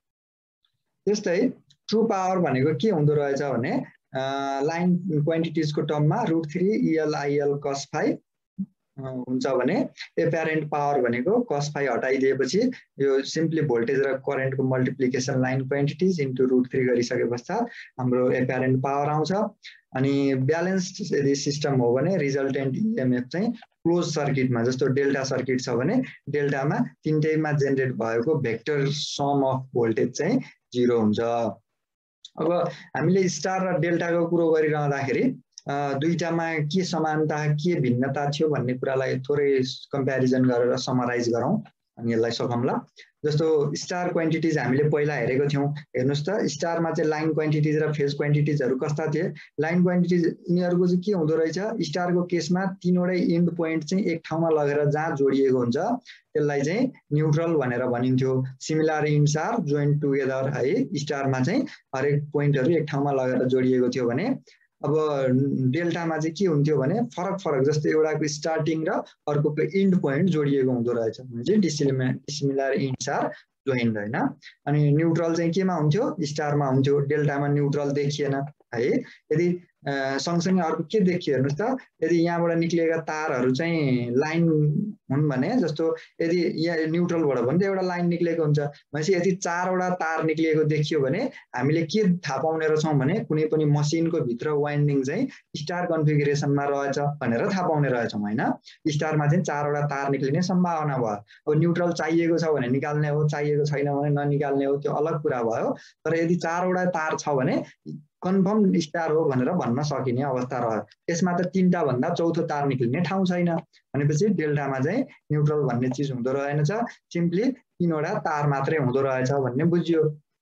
[SPEAKER 1] त्यस्तै ट्रु पावर भनेको के हुँदो रहेछ भने लाइन क्वान्टिटिजको टर्ममा root three EL IL cos phi हुन्छ भने एप्यारेन्ट पावर भनेको कस फाइभ हटाइदिएपछि यो सिम्पली भोल्टेज र करेन्टको multiplication line quantities into root three गरिसके पश्चात हाम्रो एप्यारेन्ट पावर आउँछ। अनि ब्यालेन्स्ड यदि सिस्टम हो भने रिजल्टेन्ट इएमएफ चाहिँ क्लोज सर्किटमा जस्तो डेल्टा सर्किट छ भने डेल्टामा तिनटैमा जेनेरेट भएको भेक्टर सम अफ भोल्टेज चाहिँ जिरो हुन्छ। अब हामीले स्टार र डेल्टाको कुरो गरिरहँदाखेरि दुईटामा के समानता के भिन्नता थियो भन्ने कुरालाई थोरै कम्प्यारिजन गरेर समराइज गरौँ अनि यसलाई सकौँला। जस्तो स्टार क्वान्टिटिज हामीले पहिला हेरेको थियौँ, हेर्नुहोस् त स्टारमा चाहिँ लाइन क्वान्टिटिज र फेज क्वान्टिटिजहरू कस्ता थिए। लाइन क्वान्टिटिज यिनीहरूको चाहिँ के हुँदो रहेछ, स्टारको केसमा तिनवटै इन्ड पोइन्ट चाहिँ एक ठाउँमा लगेर जहाँ जोडिएको हुन्छ त्यसलाई चाहिँ न्युट्रल भनेर भनिन्थ्यो। Similar ends are joint together है। स्टारमा चाहिँ हरेक पोइन्टहरू एक ठाउँमा लगेर जोडिएको थियो भने अब डेल्टामा चाहिँ के हुन्थ्यो भने फरक फरक जस्तो एउटाको स्टार्टिङ र अर्कोको इन्ड पोइन्ट जोडिएको हुँदो रहेछ भने चाहिँ dissimilar dissimilar ends are joined होइन। अनि न्युट्रल चाहिँ केमा हुन्थ्यो, स्टारमा हुन्थ्यो, डेल्टामा न्युट्रल देखिएन है। यदि सँगसँगै अर्को के देखियो हेर्नुहोस् त, यदि यहाँबाट निक्लिएका तारहरू चाहिँ लाइन हुन् भने जस्तो यदि यहाँ न्युट्रलबाट भने त एउटा लाइन निक्लिएको हुन्छ भनेपछि यदि चारवटा तार निक्लिएको देखियो भने हामीले के थाहा पाउने रहेछौँ भने कुनै पनि मसिनको भित्र वाइन्डिङ चाहिँ स्टार कन्फिगरेसनमा रहेछ भनेर थाहा पाउने रहेछौँ होइन। स्टारमा चाहिँ चारवटा तार निक्लिने सम्भावना भयो। अब न्युट्रल चाहिएको छ भने निकाल्ने हो, चाहिएको छैन भने ननिकाल्ने हो, त्यो अलग कुरा भयो। तर यदि चारवटा तार छ भने कन्फर्म स्टार हो भनेर भन्न सकिने अवस्था रह्यो। यसमा त तीनटा भन्दा चौथो तार निक्लिने ठाउँ छैन भनेपछि डेल्टामा चाहिँ न्युट्रल भन्ने चिज हुँदो रहेनछ, सिम्पली तीनवटा तार मात्रै हुँदो रहेछ भन्ने बुझियो।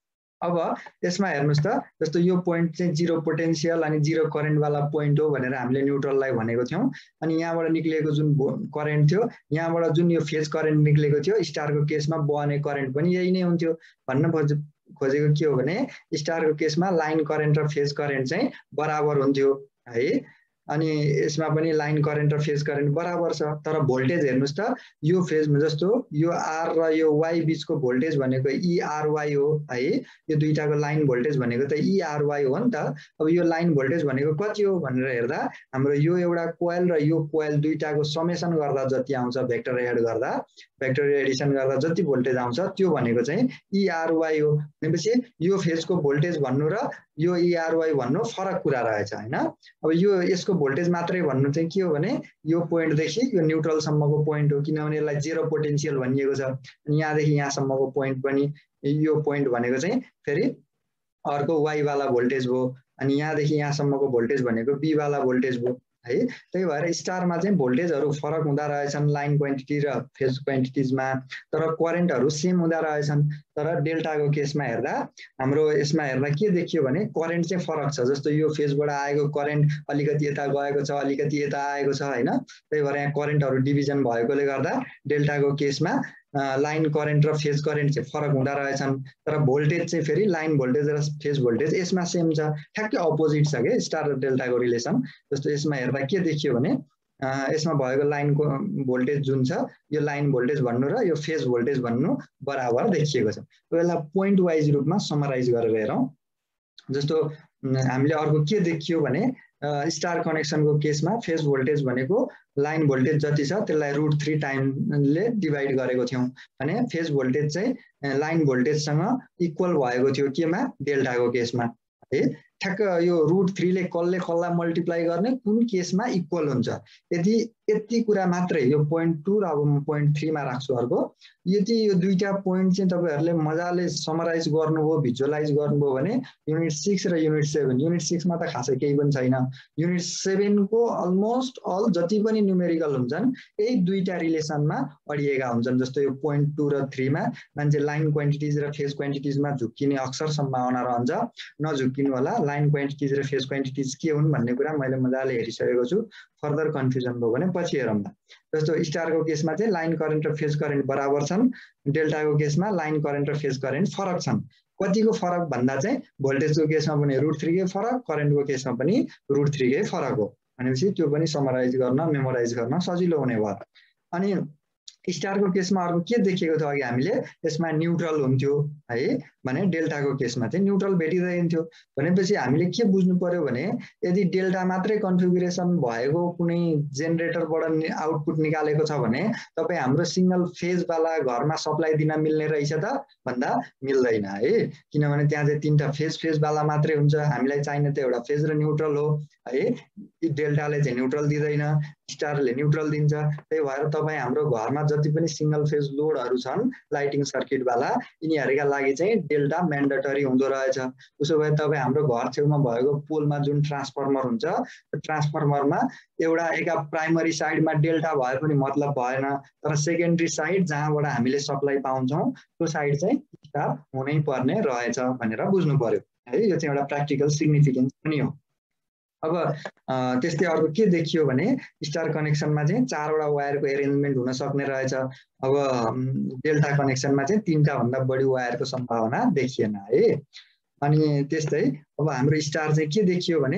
[SPEAKER 1] अब यसमा हेर्नुस् त, जस्तो यो पोइन्ट चाहिँ जिरो पोटेन्शियल अनि जिरो करेन्ट वाला पोइन्ट हो भनेर हामीले न्युट्रललाई भनेको थियौँ। अनि यहाँबाट निक्लिएको जुन करेन्ट थियो, यहाँबाट जुन यो फेज करेन्ट निक्लेको थियो, स्टारको केसमा बहने करेन्ट पनि यही नै हुन्थ्यो। भन्न खोजेको के हो भने स्टारको केसमा लाइन करेन्ट र फेज करेन्ट चाहिँ बराबर हुन्थ्यो है। अनि यसमा पनि लाइन करेन्ट र फेज करेन्ट बराबर छ, तर भोल्टेज हेर्नुस् त, यो फेजमा जस्तो यो आर र यो वाई बिचको भोल्टेज भनेको इआरवाई हो है। यो दुईटाको लाइन भोल्टेज भनेको त इआरवाई हो नि त। अब यो लाइन भोल्टेज भनेको कति हो भनेर हेर्दा हाम्रो यो एउटा कोइल र यो कोइल दुईटाको समेसन गर्दा जति आउँछ, भेक्टर एड गर्दा, भेक्टर एडिसन गर्दा जति भोल्टेज आउँछ त्यो भनेको चाहिँ इआरवाई हो। भनेपछि यो फेजको भोल्टेज भन्नु र यो इआरवाई भन्नु फरक कुरा रहेछ हैन। अब यो यसको भोल्टेज मात्रै भन्नु चाहिँ के हो भने यो पोइन्टदेखि यो न्युट्रलसम्मको पोइन्ट हो, किनभने यसलाई जेरो पोटेन्शियल भनिएको छ। अनि यहाँदेखि यहाँसम्मको पोइन्ट पनि यो पोइन्ट भनेको चाहिँ फेरि अर्को वाई वाला भोल्टेज भयो। अनि यहाँदेखि यहाँसम्मको भोल्टेज भनेको बी वाला भोल्टेज भयो है। त्यही भएर स्टारमा चाहिँ भोल्टेजहरू फरक हुँदा रहेछन् लाइन क्वान्टिटी र फेज क्वान्टिटिजमा, तर करेन्टहरू सेम हुँदा रहेछन्। तर डेल्टाको केसमा हेर्दा हाम्रो यसमा हेर्दा के देखियो भने करेन्ट चाहिँ फरक छ। जस्तो यो फेजबाट आएको करेन्ट अलिकति यता गएको छ, अलिकति यता आएको छ हैन। त्यही भएर यहाँ करेन्टहरू डिभिजन भएकोले गर्दा डेल्टाको केसमा लाइन करेन्ट र फेज करेन्ट चाहिँ फरक हुँदा रहेछन्। तर भोल्टेज चाहिँ फेरि लाइन भोल्टेज र फेज भोल्टेज यसमा सेम छ, ठ्याक्कै अपोजिट छ के स्टार र डेल्टाको रिलेसन। जस्तो यसमा हेर्दा के देखियो भने यसमा भएको लाइनको भोल्टेज जुन छ, यो लाइन भोल्टेज भन्नु र यो फेज भोल्टेज भन्नु बराबर देखिएको छ। यसलाई पोइन्ट वाइज रूपमा समराइज गरेर हेरौँ। जस्तो हामीले अर्को के देखियो भने स्टार कनेक्सनको केसमा फेज भोल्टेज भनेको लाइन भोल्टेज जति छ त्यसलाई रुट थ्री टाइमले डिभाइड गरेको थियौँ भने फेज भोल्टेज चाहिँ लाइन भोल्टेजसँग इक्वल भएको थियो केमा, डेल्टाको केसमा है। ठ्याक्क यो रुट थ्रीले कसले कसलाई मल्टिप्लाई गर्ने कुन केसमा इक्वल हुन्छ। यदि यति कुरा मात्रै, यो पोइन्ट टू र अब म पोइन्ट थ्रीमा राख्छु अर्को, यदि यो दुईटा पोइन्ट चाहिँ तपाईँहरूले मजाले समराइज गर्नुभयो, भिजुअलाइज गर्नुभयो भने युनिट सिक्स र युनिट सेभेन, युनिट सिक्समा त खासै केही पनि छैन, युनिट सेभेनको अलमोस्ट अल जति पनि न्युमेरिकल हुन्छन् यही दुईटा रिलेसनमा अडिएका हुन्छन्। जस्तो यो पोइन्ट टू र थ्रीमा मान्छे लाइन क्वान्टिटिज र फेज क्वान्टिटिजमा झुक्किने अक्सर सम्भावना रहन्छ, नझुक्किनु होला। लाइन क्वान्टिटिज र फेज क्वान्टिटिज के हुन् भन्ने कुरा मैले मजाले हेरिसकेको छु, फर्दर कन्फ्युजन भयो भने पछि हेरौँ न। जस्तो स्टारको केसमा चाहिँ लाइन करेन्ट र फेज करेन्ट बराबर छन्, डेल्टाको केसमा लाइन करेन्ट र फेज करेन्ट फरक छन्। कतिको फरक भन्दा चाहिँ भोल्टेजको केसमा पनि रुट थ्रीकै फरक, करेन्टको केसमा पनि रुट थ्रीकै फरक हो। भनेपछि त्यो पनि समराइज गर्न, मेमोराइज गर्न सजिलो हुने भयो। अनि स्टारको केसमा अर्को के देखेको थियो अघि हामीले, यसमा न्युट्रल हुन्थ्यो है भने डेल्टाको केसमा चाहिँ न्युट्रल भेटिरहेन्थ्यो। भनेपछि हामीले के बुझ्नु पर्यो भने यदि डेल्टा मात्रै कन्फिगुरेसन भएको कुनै जेनेरेटरबाट आउटपुट निकालेको छ भने तपाईँ हाम्रो सिङ्गल फेजवाला घरमा सप्लाई दिन मिल्ने रहेछ त भन्दा मिल्दैन है। किनभने त्यहाँ चाहिँ तिनवटा फेज फेजवाला मात्रै हुन्छ, हामीलाई चाहिने त एउटा फेज र न्युट्रल हो है। डेल्टाले चाहिँ न्युट्रल दिँदैन, स्टारले न्युट्रल दिन्छ। त्यही भएर तपाईँ हाम्रो घरमा जति पनि सिङ्गल फेज लोडहरू छन् लाइटिङ सर्किटवाला, यिनीहरूका लागि चाहिँ डेल्टा म्यान्डेटरी हुँदो रहेछ। उसो भए तपाईँ हाम्रो घर छेउमा भएको पोलमा जुन ट्रान्सफर्मर हुन्छ, त्यो ट्रान्सफर्मरमा एउटा एका प्राइमरी साइडमा डेल्टा भए पनि मतलब भएन, तर सेकेन्डरी साइड जहाँबाट हामीले सप्लाई पाउँछौँ त्यो साइड चाहिँ स्टार हुनै पर्ने रहेछ भनेर बुझ्नु पर्यो है। यो चाहिँ एउटा प्र्याक्टिकल सिग्निफिकेन्स पनि हो। अब त्यस्तै अर्को के देखियो भने स्टार कनेक्सनमा चाहिँ चारवटा वायरको एरेन्जमेन्ट हुन सक्ने रहेछ। अब डेल्टा कनेक्सनमा चाहिँ तीनटा भन्दा बढी वायरको सम्भावना देखिएन है। अनि त्यस्तै अब हाम्रो स्टार चाहिँ के देखियो भने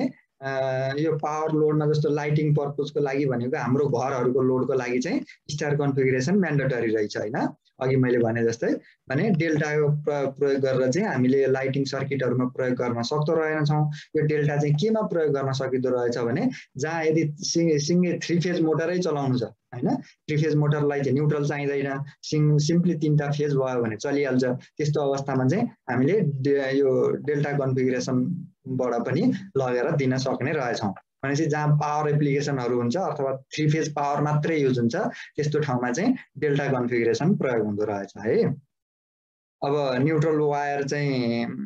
[SPEAKER 1] यो पावर लोडमा जस्तो लाइटिङ पर्पजको लागि भनेको हाम्रो घरहरूको लोडको लागि चाहिँ स्टार कन्फिगरेसन म्यान्डेटरी रहेछ हैन। अघि मैले भने जस्तै भने डेल्टाको प्रयोग गरेर चाहिँ हामीले लाइटिङ सर्किटहरूमा प्रयोग गर्न सक्दो रहेनछौँ। यो डेल्टा चाहिँ केमा प्रयोग गर्न सकिँदो रहेछ भने जहाँ यदि सिङ्गे सिङ्गे थ्री फेज मोटरै चलाउनु छ हैन, थ्री फेज मोटरलाई चाहिँ न्युट्रल चाहिँदैन, सिङ सिम्पली तिनवटा फेज भयो भने चलिहाल्छ। त्यस्तो अवस्थामा चाहिँ हामीले यो डेल्टा कन्फिगरेसनबाट पनि लगेर दिन सक्ने रहेछौँ। भनेपछि जहाँ पावर एप्लिकेसनहरू हुन्छ अथवा थ्री फेज पावर मात्रै युज हुन्छ त्यस्तो ठाउँमा चाहिँ डेल्टा कन्फिगरेसन प्रयोग हुँदो रहेछ है। अब न्युट्रल वायर चाहिँ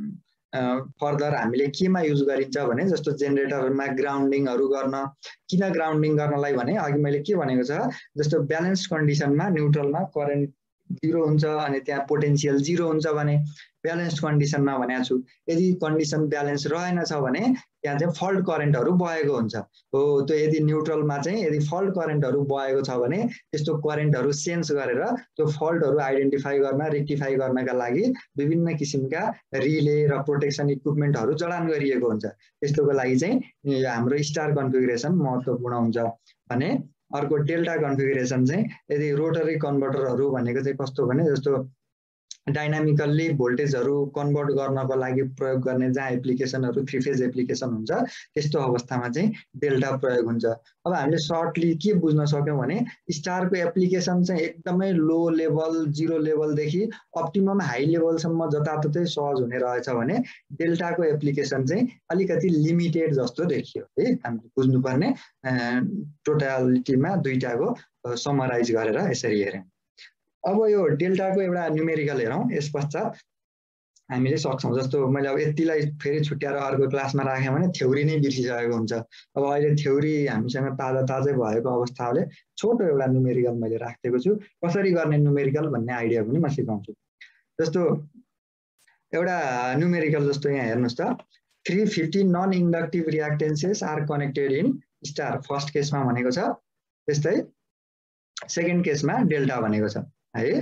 [SPEAKER 1] फर्दर हामीले केमा युज गरिन्छ भने जस्तो जेनेरेटरमा ग्राउन्डिङहरू गर्न किन ग्राउन्डिङ गर्नलाई भने अघि मैले के भनेको छ जस्तो ब्यालेन्स कन्डिसनमा न्युट्रलमा करेन्ट जिरो हुन्छ अनि त्यहाँ पोटेन्सियल जिरो हुन्छ भने ब्यालेन्स कन्डिसनमा भनेको छु यदि कन्डिसन ब्यालेन्स रहेनछ भने त्यहाँ चाहिँ फल्ट करेन्टहरू बहेको हुन्छ हो त्यो यदि न्युट्रलमा चाहिँ यदि फल्ट करेन्टहरू बहेको छ भने त्यस्तो करेन्टहरू सेन्स गरेर त्यो फल्टहरू आइडेन्टिफाई गर्न रेक्टिफाई गर्नका लागि विभिन्न किसिमका रिले र प्रोटेक्सन इक्विपमेन्टहरू जडान गरिएको हुन्छ त्यस्तोको लागि चाहिँ हाम्रो स्टार कन्फिगरेसन महत्त्वपूर्ण हुन्छ भने अर्को डेल्टा कन्फिगरेसन चाहिँ यदि रोटरी कन्भर्टरहरू भनेको चाहिँ कस्तो भने जस्तो डाइनामिकल्ली भोल्टेजहरू कन्भर्ट गर्नको लागि प्रयोग गर्ने जहाँ एप्लिकेसनहरू थ्री फेज एप्लिकेसन हुन्छ त्यस्तो अवस्थामा चाहिँ डेल्टा प्रयोग हुन्छ अब हामीले सर्टली के बुझ्न सक्यौँ भने स्टारको एप्लिकेसन चाहिँ एकदमै लो लेभल जिरो लेभलदेखि अप्टिमम हाई लेभलसम्म जताततै सहज हुने रहेछ भने डेल्टाको एप्लिकेसन चाहिँ अलिकति लिमिटेड जस्तो देखियो है हामीले बुझ्नुपर्ने टोटालिटीमा दुईटाको समराइज गरेर यसरी हेर्यौँ अब यो डेल्टाको एउटा न्युमेरिकल हेरौँ यस पश्चात हामीले सक्छौँ जस्तो मैले अब यतिलाई फेरि छुट्याएर अर्को क्लासमा राखेँ भने थ्योरी नै बिर्सिसकेको हुन्छ अब अहिले थ्योरी हामीसँग ताजा ताजै भएको अवस्थाले छोटो एउटा न्युमेरिकल मैले राखेको छु कसरी गर्ने न्युमेरिकल भन्ने आइडिया पनि म सिकाउँछु जस्तो एउटा न्युमेरिकल जस्तो यहाँ हेर्नुहोस् त three fifty non inductive reactances are connected in star first केसमा भनेको छ त्यस्तै सेकेन्ड केसमा डेल्टा भनेको छ है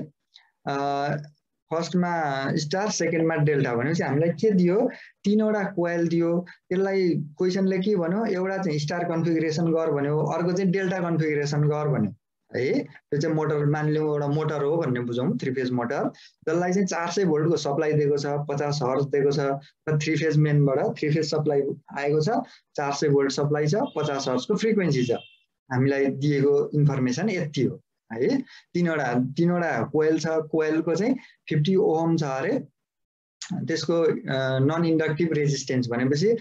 [SPEAKER 1] फर्स्टमा स्टार सेकेन्डमा डेल्टा भनेपछि हामीलाई के दियो तीनवटा कोइल दियो त्यसलाई क्वेसनले के भन्यो एउटा चाहिँ स्टार कन्फिगरेसन गर भन्यो अर्को चाहिँ डेल्टा कन्फिगरेसन गर भन्यो है त्यो चाहिँ मोटर मानिलिउँ एउटा मोटर हो भन्ने बुझौँ थ्री फेज मोटर जसलाई चाहिँ चार सय भोल्टको सप्लाई दिएको छ पचास हर्ज दिएको छ र थ्री फेज मेनबाट थ्री फेज सप्लाई आएको छ चार सय भोल्ट सप्लाई छ पचास हर्जको फ्रिक्वेन्सी छ हामीलाई दिएको इन्फर्मेसन यति हो है तीनवटा तीनवटा कोइल छ कोइलको चाहिँ फिफ्टी ओहम छ अरे त्यसको नन इन्डक्टिभ रेजिस्टेन्स भनेपछि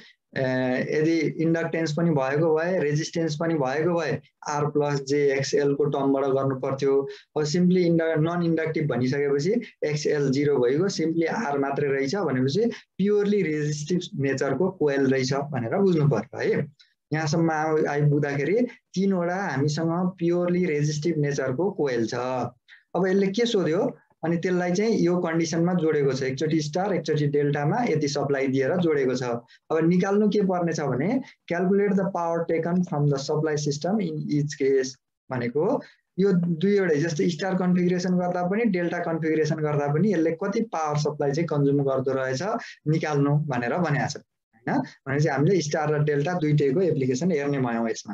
[SPEAKER 1] यदि इन्डक्टेन्स पनि भएको भए रेजिस्टेन्स पनि भएको भए आर प्लस जे एक्सएलको टर्मबाट गर्नु पर्थ्यो अब सिम्पली इन्ड नन इन्डक्टिभ भनिसकेपछि एक्सएल जिरो भइगयो सिम्पली आर मात्रै रहेछ भनेपछि प्योरली रेजिस्टिभ नेचरको कोइल रहेछ भनेर बुझ्नु पर्यो है यहाँसम्म आइपुग्दाखेरि तीनवटा हामीसँग प्योरली रेजिस्टिभ नेचरको कोइल छ अब यसले के सोध्यो अनि त्यसलाई चाहिँ यो कन्डिसनमा जोडेको छ एकचोटि स्टार एकचोटि डेल्टामा यति सप्लाई दिएर जोडेको छ अब निकाल्नु के पर्नेछ भने calculate the power taken from the supply system in each case भनेको यो दुईवटै जस्तो स्टार कन्फिगरेसन गर्दा पनि डेल्टा कन्फिगरेसन गर्दा पनि यसले कति पावर सप्लाई चाहिँ कन्ज्युम गर्दो रहेछ निकाल्नु भनेर भनेको छ हैन भनेपछि हामीले स्टार र डेल्टा दुईटैको एप्लिकेसन हेर्ने भयौँ यसमा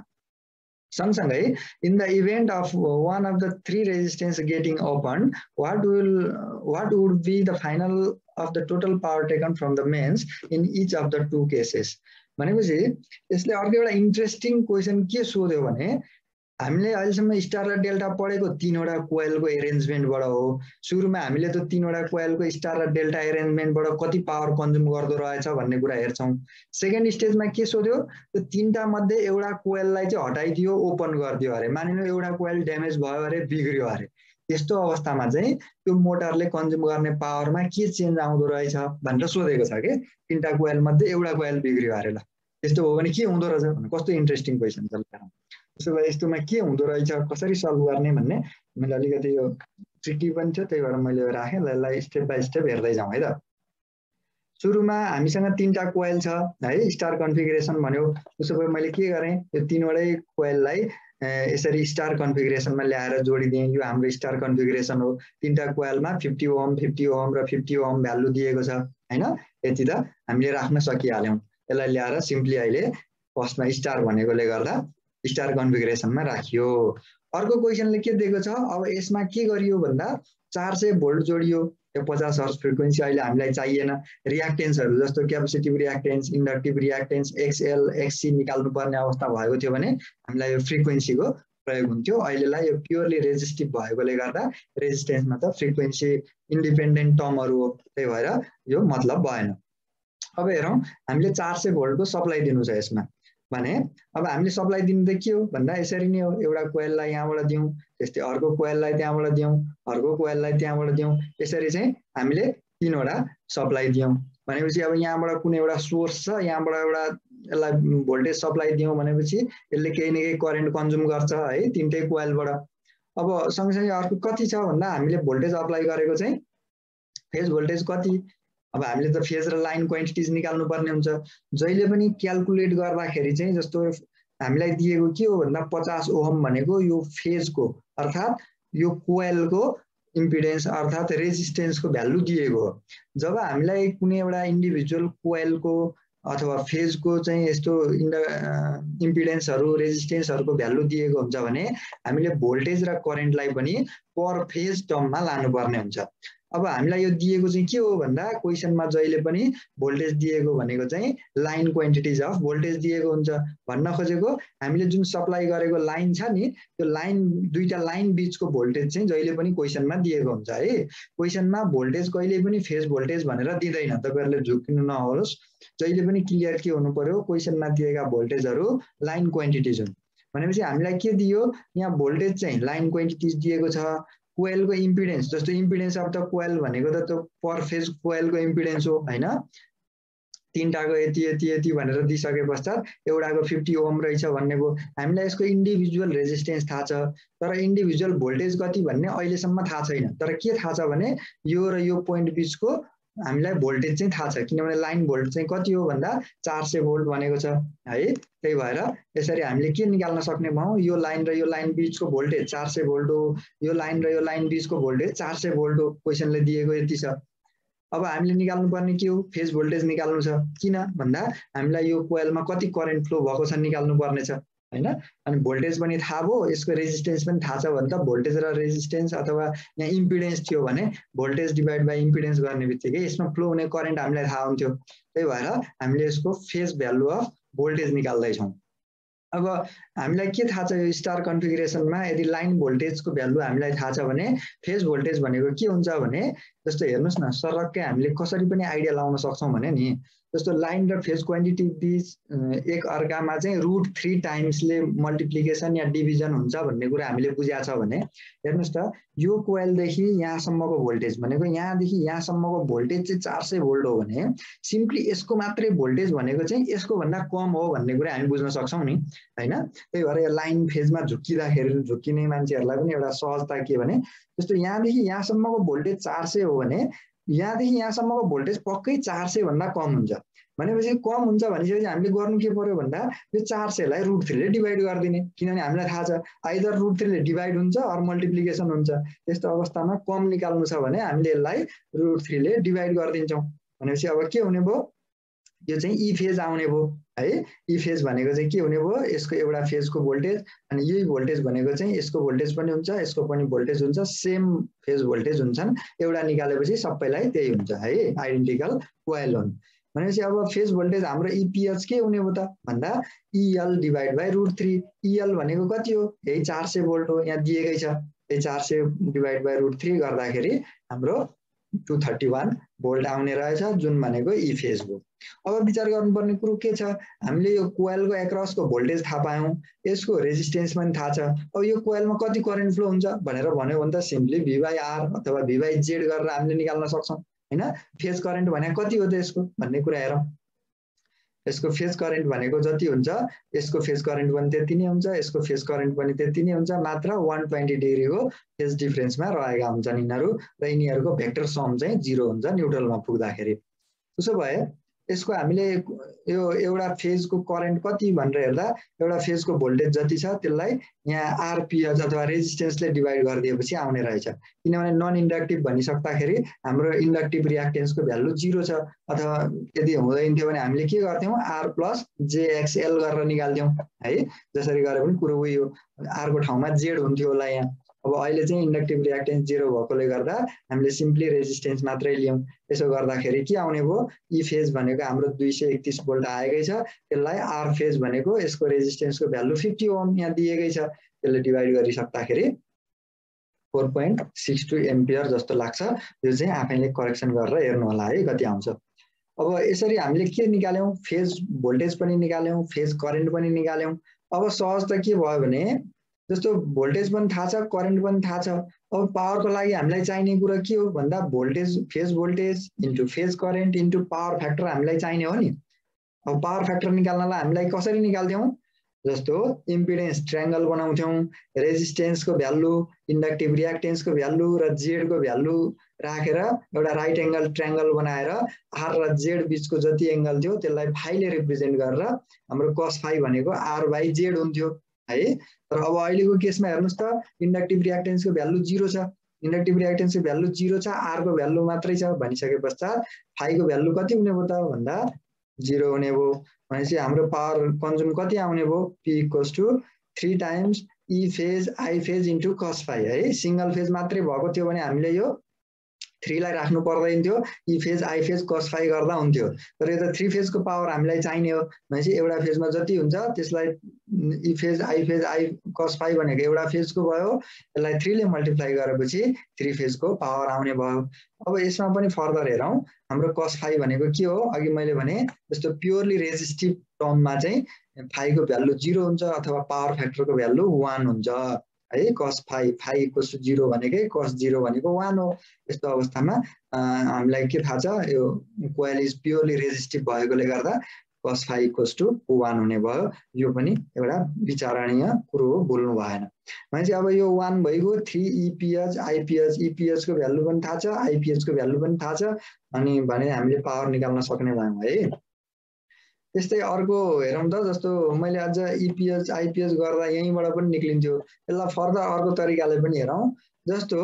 [SPEAKER 1] सँगसँगै in the event of one of the three resistance getting open what will what would be the final of the total power taken from the mains in each of the two cases भनेपछि यसले अर्को एउटा इन्ट्रेस्टिङ क्वेसन के सोध्यो भने हामीले अहिलेसम्म स्टार र डेल्टा पढेको तीनवटा कोइलको एरेन्जमेन्टबाट हो सुरुमा हामीले त्यो तीनवटा कोइलको स्टार र डेल्टा एरेन्जमेन्टबाट कति पावर कन्ज्युम गर्दो रहेछ भन्ने कुरा हेर्छौँ सेकेन्ड स्टेजमा के सोध्यो त्यो तीनटा मध्ये एउटा कोइललाई चाहिँ हटाइदियो ओपन गरिदियो अरे मानिलिउँ एउटा कोइल ड्यामेज भयो अरे बिग्रियो अरे त्यस्तो अवस्थामा चाहिँ त्यो मोटरले कन्ज्युम गर्ने पावरमा के चेन्ज आउँदो रहेछ भनेर सोधेको छ कि तीनटा कोइल मध्ये एउटा कोइल बिग्रियो अरे ल त्यस्तो हो भने के हुँदो रहेछ भने कस्तो इन्ट्रेस्टिङ क्वेसन छ त्यसो भए यस्तोमा के हुँदो रहेछ कसरी सल्भ गर्ने भन्ने मैले अलिकति यो ट्रिकी पनि थियो त्यही भएर मैले राखेँ यसलाई स्टेप बाई स्टेप हेर्दै जाउँ है त सुरुमा हामीसँग तीनटा कोइल छ है स्टार कन्फिगरेसन भन्यो त्यसो भए मैले के गरेँ यो तीनवटै कोइललाई यसरी स्टार कन्फिगरेसनमा ल्याएर जोडिदिएँ यो हाम्रो स्टार कन्फिगरेसन हो तीनटा कोइलमा फिफ्टी ओम फिफ्टी ओम र फिफ्टी ओम भ्यालु दिएको छ हैन यति त हामीले राख्न सकिहाल्यौँ यसलाई ल्याएर सिम्पली अहिले फर्स्टमा स्टार भनेकोले गर्दा स्टार कन्फिगरेसनमा राखियो अर्को क्वेसनले के दिएको छ अब यसमा के गरियो भन्दा चार सय भोल्ट जोडियो यो पचास हर्ज फ्रिक्वेन्सी अहिले हामीलाई चाहिएन रियाक्टेन्सहरू जस्तो capacitive reactance inductive reactance XL XC निकाल्नु पर्ने अवस्था भएको थियो भने हामीलाई यो फ्रिक्वेन्सीको प्रयोग हुन्थ्यो अहिलेलाई यो प्योरली रेजिस्टिभ भएकोले गर्दा रेजिस्टेन्समा त फ्रिक्वेन्सी इन्डिपेन्डेन्ट टर्महरू हो त्यही भएर यो मतलब भएन अब हेरौँ हामीले चार सय भोल्टको सप्लाई दिनु छ यसमा भने अब हामीले सप्लाई दिनु त के हो भन्दा यसरी नै हो एउटा कोइललाई यहाँबाट दिउँ त्यस्तै अर्को कोइललाई त्यहाँबाट दिउँ अर्को कोइललाई त्यहाँबाट दिउँ यसरी चाहिँ हामीले तीनवटा सप्लाई दियौँ भनेपछि अब यहाँबाट कुनै एउटा सोर्स छ, यहाँबाट एउटा यसलाई भोल्टेज सप्लाई दियौँ भनेपछि यसले केही न केही करेन्ट कन्ज्युम गर्छ है तिनटै कोइलबाट। अब सँगसँगै अर्को कति छ भन्दा हामीले भोल्टेज अप्लाई गरेको चाहिँ फेज भोल्टेज कति, अब हामीले त फेज र लाइन क्वान्टिटिज निकाल्नु पर्ने हुन्छ। जहिले पनि क्याल्कुलेट गर्दाखेरि चाहिँ जस्तो हामीलाई दिएको के हो भन्दा पचास ओहम भनेको यो फेजको अर्थात् यो कोइलको इम्पिडेन्स अर्थात् रेजिस्टेन्सको भ्यालु दिएको हो। जब हामीलाई कुनै एउटा इन्डिभिजुअल कोइलको अथवा फेजको चाहिँ यस्तो इम्पिडेन्सहरू रेजिस्टेन्सहरूको भ्यालु दिएको हुन्छ भने हामीले भोल्टेज र करेन्टलाई पनि पर फेज टर्ममा लानुपर्ने हुन्छ। अब हामीलाई यो दिएको चाहिँ के हो भन्दा क्वेसनमा जहिले पनि भोल्टेज दिएको भनेको चाहिँ लाइन क्वान्टिटिज अफ भोल्टेज दिएको हुन्छ। भन्न खोजेको हामीले जुन सप्लाई गरेको लाइन छ नि त्यो लाइन दुईटा लाइन बीचको भोल्टेज चाहिँ जहिले पनि क्वेसनमा दिएको हुन्छ है। क्वेसनमा भोल्टेज कहिले पनि फेज भोल्टेज भनेर दिँदैन, तपाईहरुले झुक्किनु नहोस्। जहिले पनि क्लियर के हुनु पर्यो, क्वेसनमा दिएका भोल्टेजहरू लाइन क्वान्टिटिज हुन्। भनेपछि हामीलाई के दियो, यहाँ भोल्टेज चाहिँ लाइन क्वान्टिटिज दिएको छ। कोइलको इम्पिडेन्स जस्तो इम्पिडेन्स अफ द कोइल भनेको त त्यो पर फेज कोइलको इम्पिडेन्स हो हैन। तीनटाको यति यति यति भनेर दिइसके पश्चात एउटाको फिफ्टी ओम रहेछ भन्नेको हामीलाई यसको इन्डिभिजुअल रेजिस्टेन्स थाहा छ, तर इन्डिभिजुअल भोल्टेज कति भन्ने अहिलेसम्म थाहा छैन। तर के थाहा छ भने यो र यो पोइन्ट बीचको हामीलाई भोल्टेज चाहिँ थाहा छ, किनभने लाइन भोल्ट चाहिँ कति हो भन्दा चार सय भोल्ट भनेको छ है। त्यही भएर यसरी हामीले के निकाल्न सक्ने भयौँ, यो लाइन र यो लाइन बीचको भोल्टेज चार सय भोल्ट हो, यो लाइन र यो लाइन बीचको भोल्टेज चार सय भोल्ट हो। क्वेसनले दिएको यति छ। अब हामीले निकाल्नु पर्ने के हो, फेज भोल्टेज निकाल्नु छ। किन भन्दा हामीलाई यो कोइलमा कति करेन्ट फ्लो भएको छ निकाल्नु पर्ने छ हैन। अनि भोल्टेज पनि थाहा भयो, यसको रेजिस्टेन्स पनि थाहा छ भने त भोल्टेज र रेजिस्टेन्स अथवा यहाँ इम्पिडेन्स थियो भने भोल्टेज डिभाइड बाइ इम्पिडेन्स गर्ने बित्तिकै यसमा फ्लो हुने करेन्ट हामीलाई थाहा हुन्थ्यो। त्यही भएर हामीले यसको फेज भ्यालु अफ भोल्टेज निकाल्दैछौँ। अब हामीलाई के थाहा छ, यो स्टार कन्फिगरेसनमा यदि लाइन भोल्टेजको भ्यालु हामीलाई थाहा छ भने फेज भोल्टेज भनेको के हुन्छ भने जस्तो हेर्नुहोस् न, सरक्कै हामीले कसरी पनि आइडिया लाउन सक्छौँ भने नि जस्तो लाइन र फेज क्वान्टिटी बीच एक अर्कामा चाहिँ रुट थ्री टाइम्सले मल्टिप्लिकेसन या डिभिजन हुन्छ भन्ने कुरा हामीले बुझाएको छ भने हेर्नुहोस् त, यो कोइलदेखि यहाँसम्मको भोल्टेज भनेको यहाँदेखि यहाँसम्मको भोल्टेज चाहिँ चार सय भोल्ट हो भने सिम्पली यसको मात्रै भोल्टेज भनेको चाहिँ यसको भन्दा कम हो भन्ने कुरा हामी बुझ्न सक्छौँ नि हैन। त्यही भएर यो लाइन फेजमा झुक्किँदाखेरि झुक्किने मान्छेहरूलाई पनि एउटा सहजता के भने जस्तो यहाँदेखि यहाँसम्मको भोल्टेज चार सय हो भने यहाँदेखि यहाँसम्मको भोल्टेज पक्कै चार सय भन्दा कम हुन्छ। भनेपछि कम हुन्छ भनेपछि हामीले गर्नु के पर्यो भन्दा यो चार सयलाई रुट थ्रीले डिभाइड गरिदिने, किनभने हामीलाई थाहा छ आइदर रुट थ्रीले डिभाइड हुन्छ अर मल्टिप्लिकेसन हुन्छ। त्यस्तो अवस्थामा कम निकाल्नु छ भने हामीले यसलाई रुट थ्रीले डिभाइड गरिदिन्छौँ। भनेपछि अब के हुने भयो, यो चाहिँ ई फेज आउने भयो है। ई फेज भनेको चाहिँ के हुने भयो, यसको एउटा फेजको भोल्टेज अनि यही भोल्टेज भनेको चाहिँ यसको भोल्टेज पनि हुन्छ, यसको पनि भोल्टेज हुन्छ, सेम फेज भोल्टेज हुन्छन्। एउटा निकालेपछि सबैलाई त्यही हुन्छ है, आइडेन्टिकल कोइल हुन्। भनेपछि अब फेज भोल्टेज हाम्रो इपिएच के हुने भयो त भन्दा EL divide by root three. EL भनेको कति हो, यही चार सय भोल्ट हो, यहाँ दिएकै छ। यही चार सय डिभाइड बाई रुट थ्री गर्दाखेरि हाम्रो टू थर्टी वान भोल्ट आउने रहेछ, जुन भनेको ई फेज हो। अब विचार गर्नुपर्ने कुरो के छ, हामीले यो कोइलको एक्रसको भोल्टेज थाहा पायौँ, यसको रेजिस्टेन्स पनि थाहा छ। अब यो कोइलमा कति करेन्ट फ्लो हुन्छ भनेर भन्यो भने त सिम्पली भी बाई आर अथवा भी बाई जेड गरेर हामीले निकाल्न सक्छौँ हैन। फेज करेन्ट भने कति हो त यसको भन्ने कुरा हेरौँ। यसको फेज करेन्ट भनेको जति हुन्छ यसको फेज करेन्ट पनि त्यति नै हुन्छ, यसको फेज करेन्ट पनि त्यति नै हुन्छ, मात्र एक सय बीस डिग्रीको फेज डिफरेन्समा रहेका हुन्छन् यिनीहरू र यिनीहरूको भेक्टर सम चाहिँ जिरो हुन्छ न्युट्रलमा पुग्दाखेरि। त्यसो भए यसको हामीले यो एउटा फेजको करेन्ट कति भनेर हेर्दा एउटा फेजको भोल्टेज जति छ त्यसलाई यहाँ आरपिएच अथवा रेजिस्टेन्सले डिभाइड गरिदिएपछि आउने रहेछ। किनभने नन इन्डक्टिभ भनिसक्दाखेरि हाम्रो इन्डक्टिभ रियाक्टेन्सको भ्यालु जिरो छ, अथवा यदि हुँदैन थियो भने हामीले के गर्थ्यौँ, आर प्लस जेएक्सएल गरेर निकाल्थ्यौँ है। जसरी गरे पनि कुरो उही हो, आरको ठाउँमा जेड हुन्थ्यो होला यहाँ। अब अहिले चाहिँ इन्डक्टिभ रियाक्टेन्स जिरो भएकोले गर्दा हामीले सिम्पली रेजिस्टेन्स मात्रै लियौँ। यसो गर्दाखेरि के आउने भयो, ई फेज भनेको हाम्रो दुई सय एकतिस भोल्ट आएकै छ, त्यसलाई आर फेज भनेको यसको रेजिस्टेन्सको भ्यालु फिफ्टी ओम यहाँ दिएकै छ, त्यसले डिभाइड गरिसक्दाखेरि four point six two ampere जस्तो लाग्छ। यो चाहिँ आफैले करेक्सन गरेर हेर्नु होला है कति आउँछ। अब यसरी हामीले के निकाल्यौँ, फेज भोल्टेज पनि निकाल्यौँ, फेज करेन्ट पनि निकाल्यौँ। अब सहज त के भयो भने जस्तो भोल्टेज पनि थाहा छ, करेन्ट पनि थाहा छ। अब पावरको लागि हामीलाई चाहिने कुरा के हो भन्दा voltage phase voltage into phase current into power factor हामीलाई चाहिने हो नि। अब पावर फ्याक्टर निकाल्नलाई हामीलाई कसरी निकाल्थ्यौँ, जस्तो इम्पिडेन्स ट्रायंगल बनाउँथ्यौँ, रेजिस्टेन्सको भ्यालु, इन्डक्टिभ रियाक्टेन्सको भ्यालु र जेडको भ्यालु राखेर एउटा राइट एंगल ट्रायंगल बनाएर आर र जेड बीचको जति एंगल थियो त्यसलाई फाइले रिप्रेजेन्ट गरेर हाम्रो cos फाइ भनेको आर बाई जेड हुन्थ्यो है। तर अब अहिलेको केसमा हेर्नुस् त इन्डक्टिभ रियाक्टेन्सको भ्यालु जीरो छ, इन्डक्टिभ रियाक्टेन्सको भ्यालु जीरो छ, आर को भ्यालु मात्रै छ भनिसके पश्चात फाइको भ्यालु कति हुने भयो त भन्दा जीरो हुने भयो। भनेपछि हाम्रो पावर कन्ज्युम कति आउने भयो, P equals to three times E phase I phase into cos phi है। सिंगल फेज मात्रै भएको थियो भने हामीले यो थ्री लाई राख्नु पर्दैन थियो, E phase I phase cos phi गर्दा हुन्थ्यो। तर यो त थ्री फेजको पावर हामीलाई चाहिने हो भनेपछि एउटा फेजमा जति हुन्छ त्यसलाई E phase I phase I cos phi भनेको एउटा फेजको भयो, त्यसलाई थ्री ले मल्टिप्लाई गरेपछि थ्री फेजको पावर आउने भयो। अब यसमा पनि फर्दर हेरौँ, हाम्रो cos फाइ भनेको के हो, अघि मैले भने जस्तो प्योरली रेजिस्टिभ टर्ममा चाहिँ फाइको भ्यालु जीरो हुन्छ अथवा पावर फ्याक्टरको भ्यालु वान हुन्छ है। cos phi phi equals to zero भनेकै cos जीरो भनेको वान हो। यस्तो अवस्थामा हामीलाई के थाहा छ, यो कोइल इज प्योरली रेजिस्टिभ भएकोले गर्दा cos phi equals to one हुने भयो। यो पनि एउटा विचारणीय कुरो हो, बोल्नु भएन। भनेपछि अब यो वान भइगयो, थ्री इपिएच आइपिएच, इपिएच को भ्यालु पनि थाहा छ, आइपिएच को भ्यालु पनि थाहा छ, अनि भने हामीले पावर निकाल्न सक्ने भयौँ है। त्यस्तै अर्को हेरौँ त, जस्तो मैले अझ इपिएच आइपिएच गर्दा यहीँबाट पनि निक्लिन्थ्यो, यसलाई फर्दर अर्को तरिकाले पनि हेरौँ। जस्तो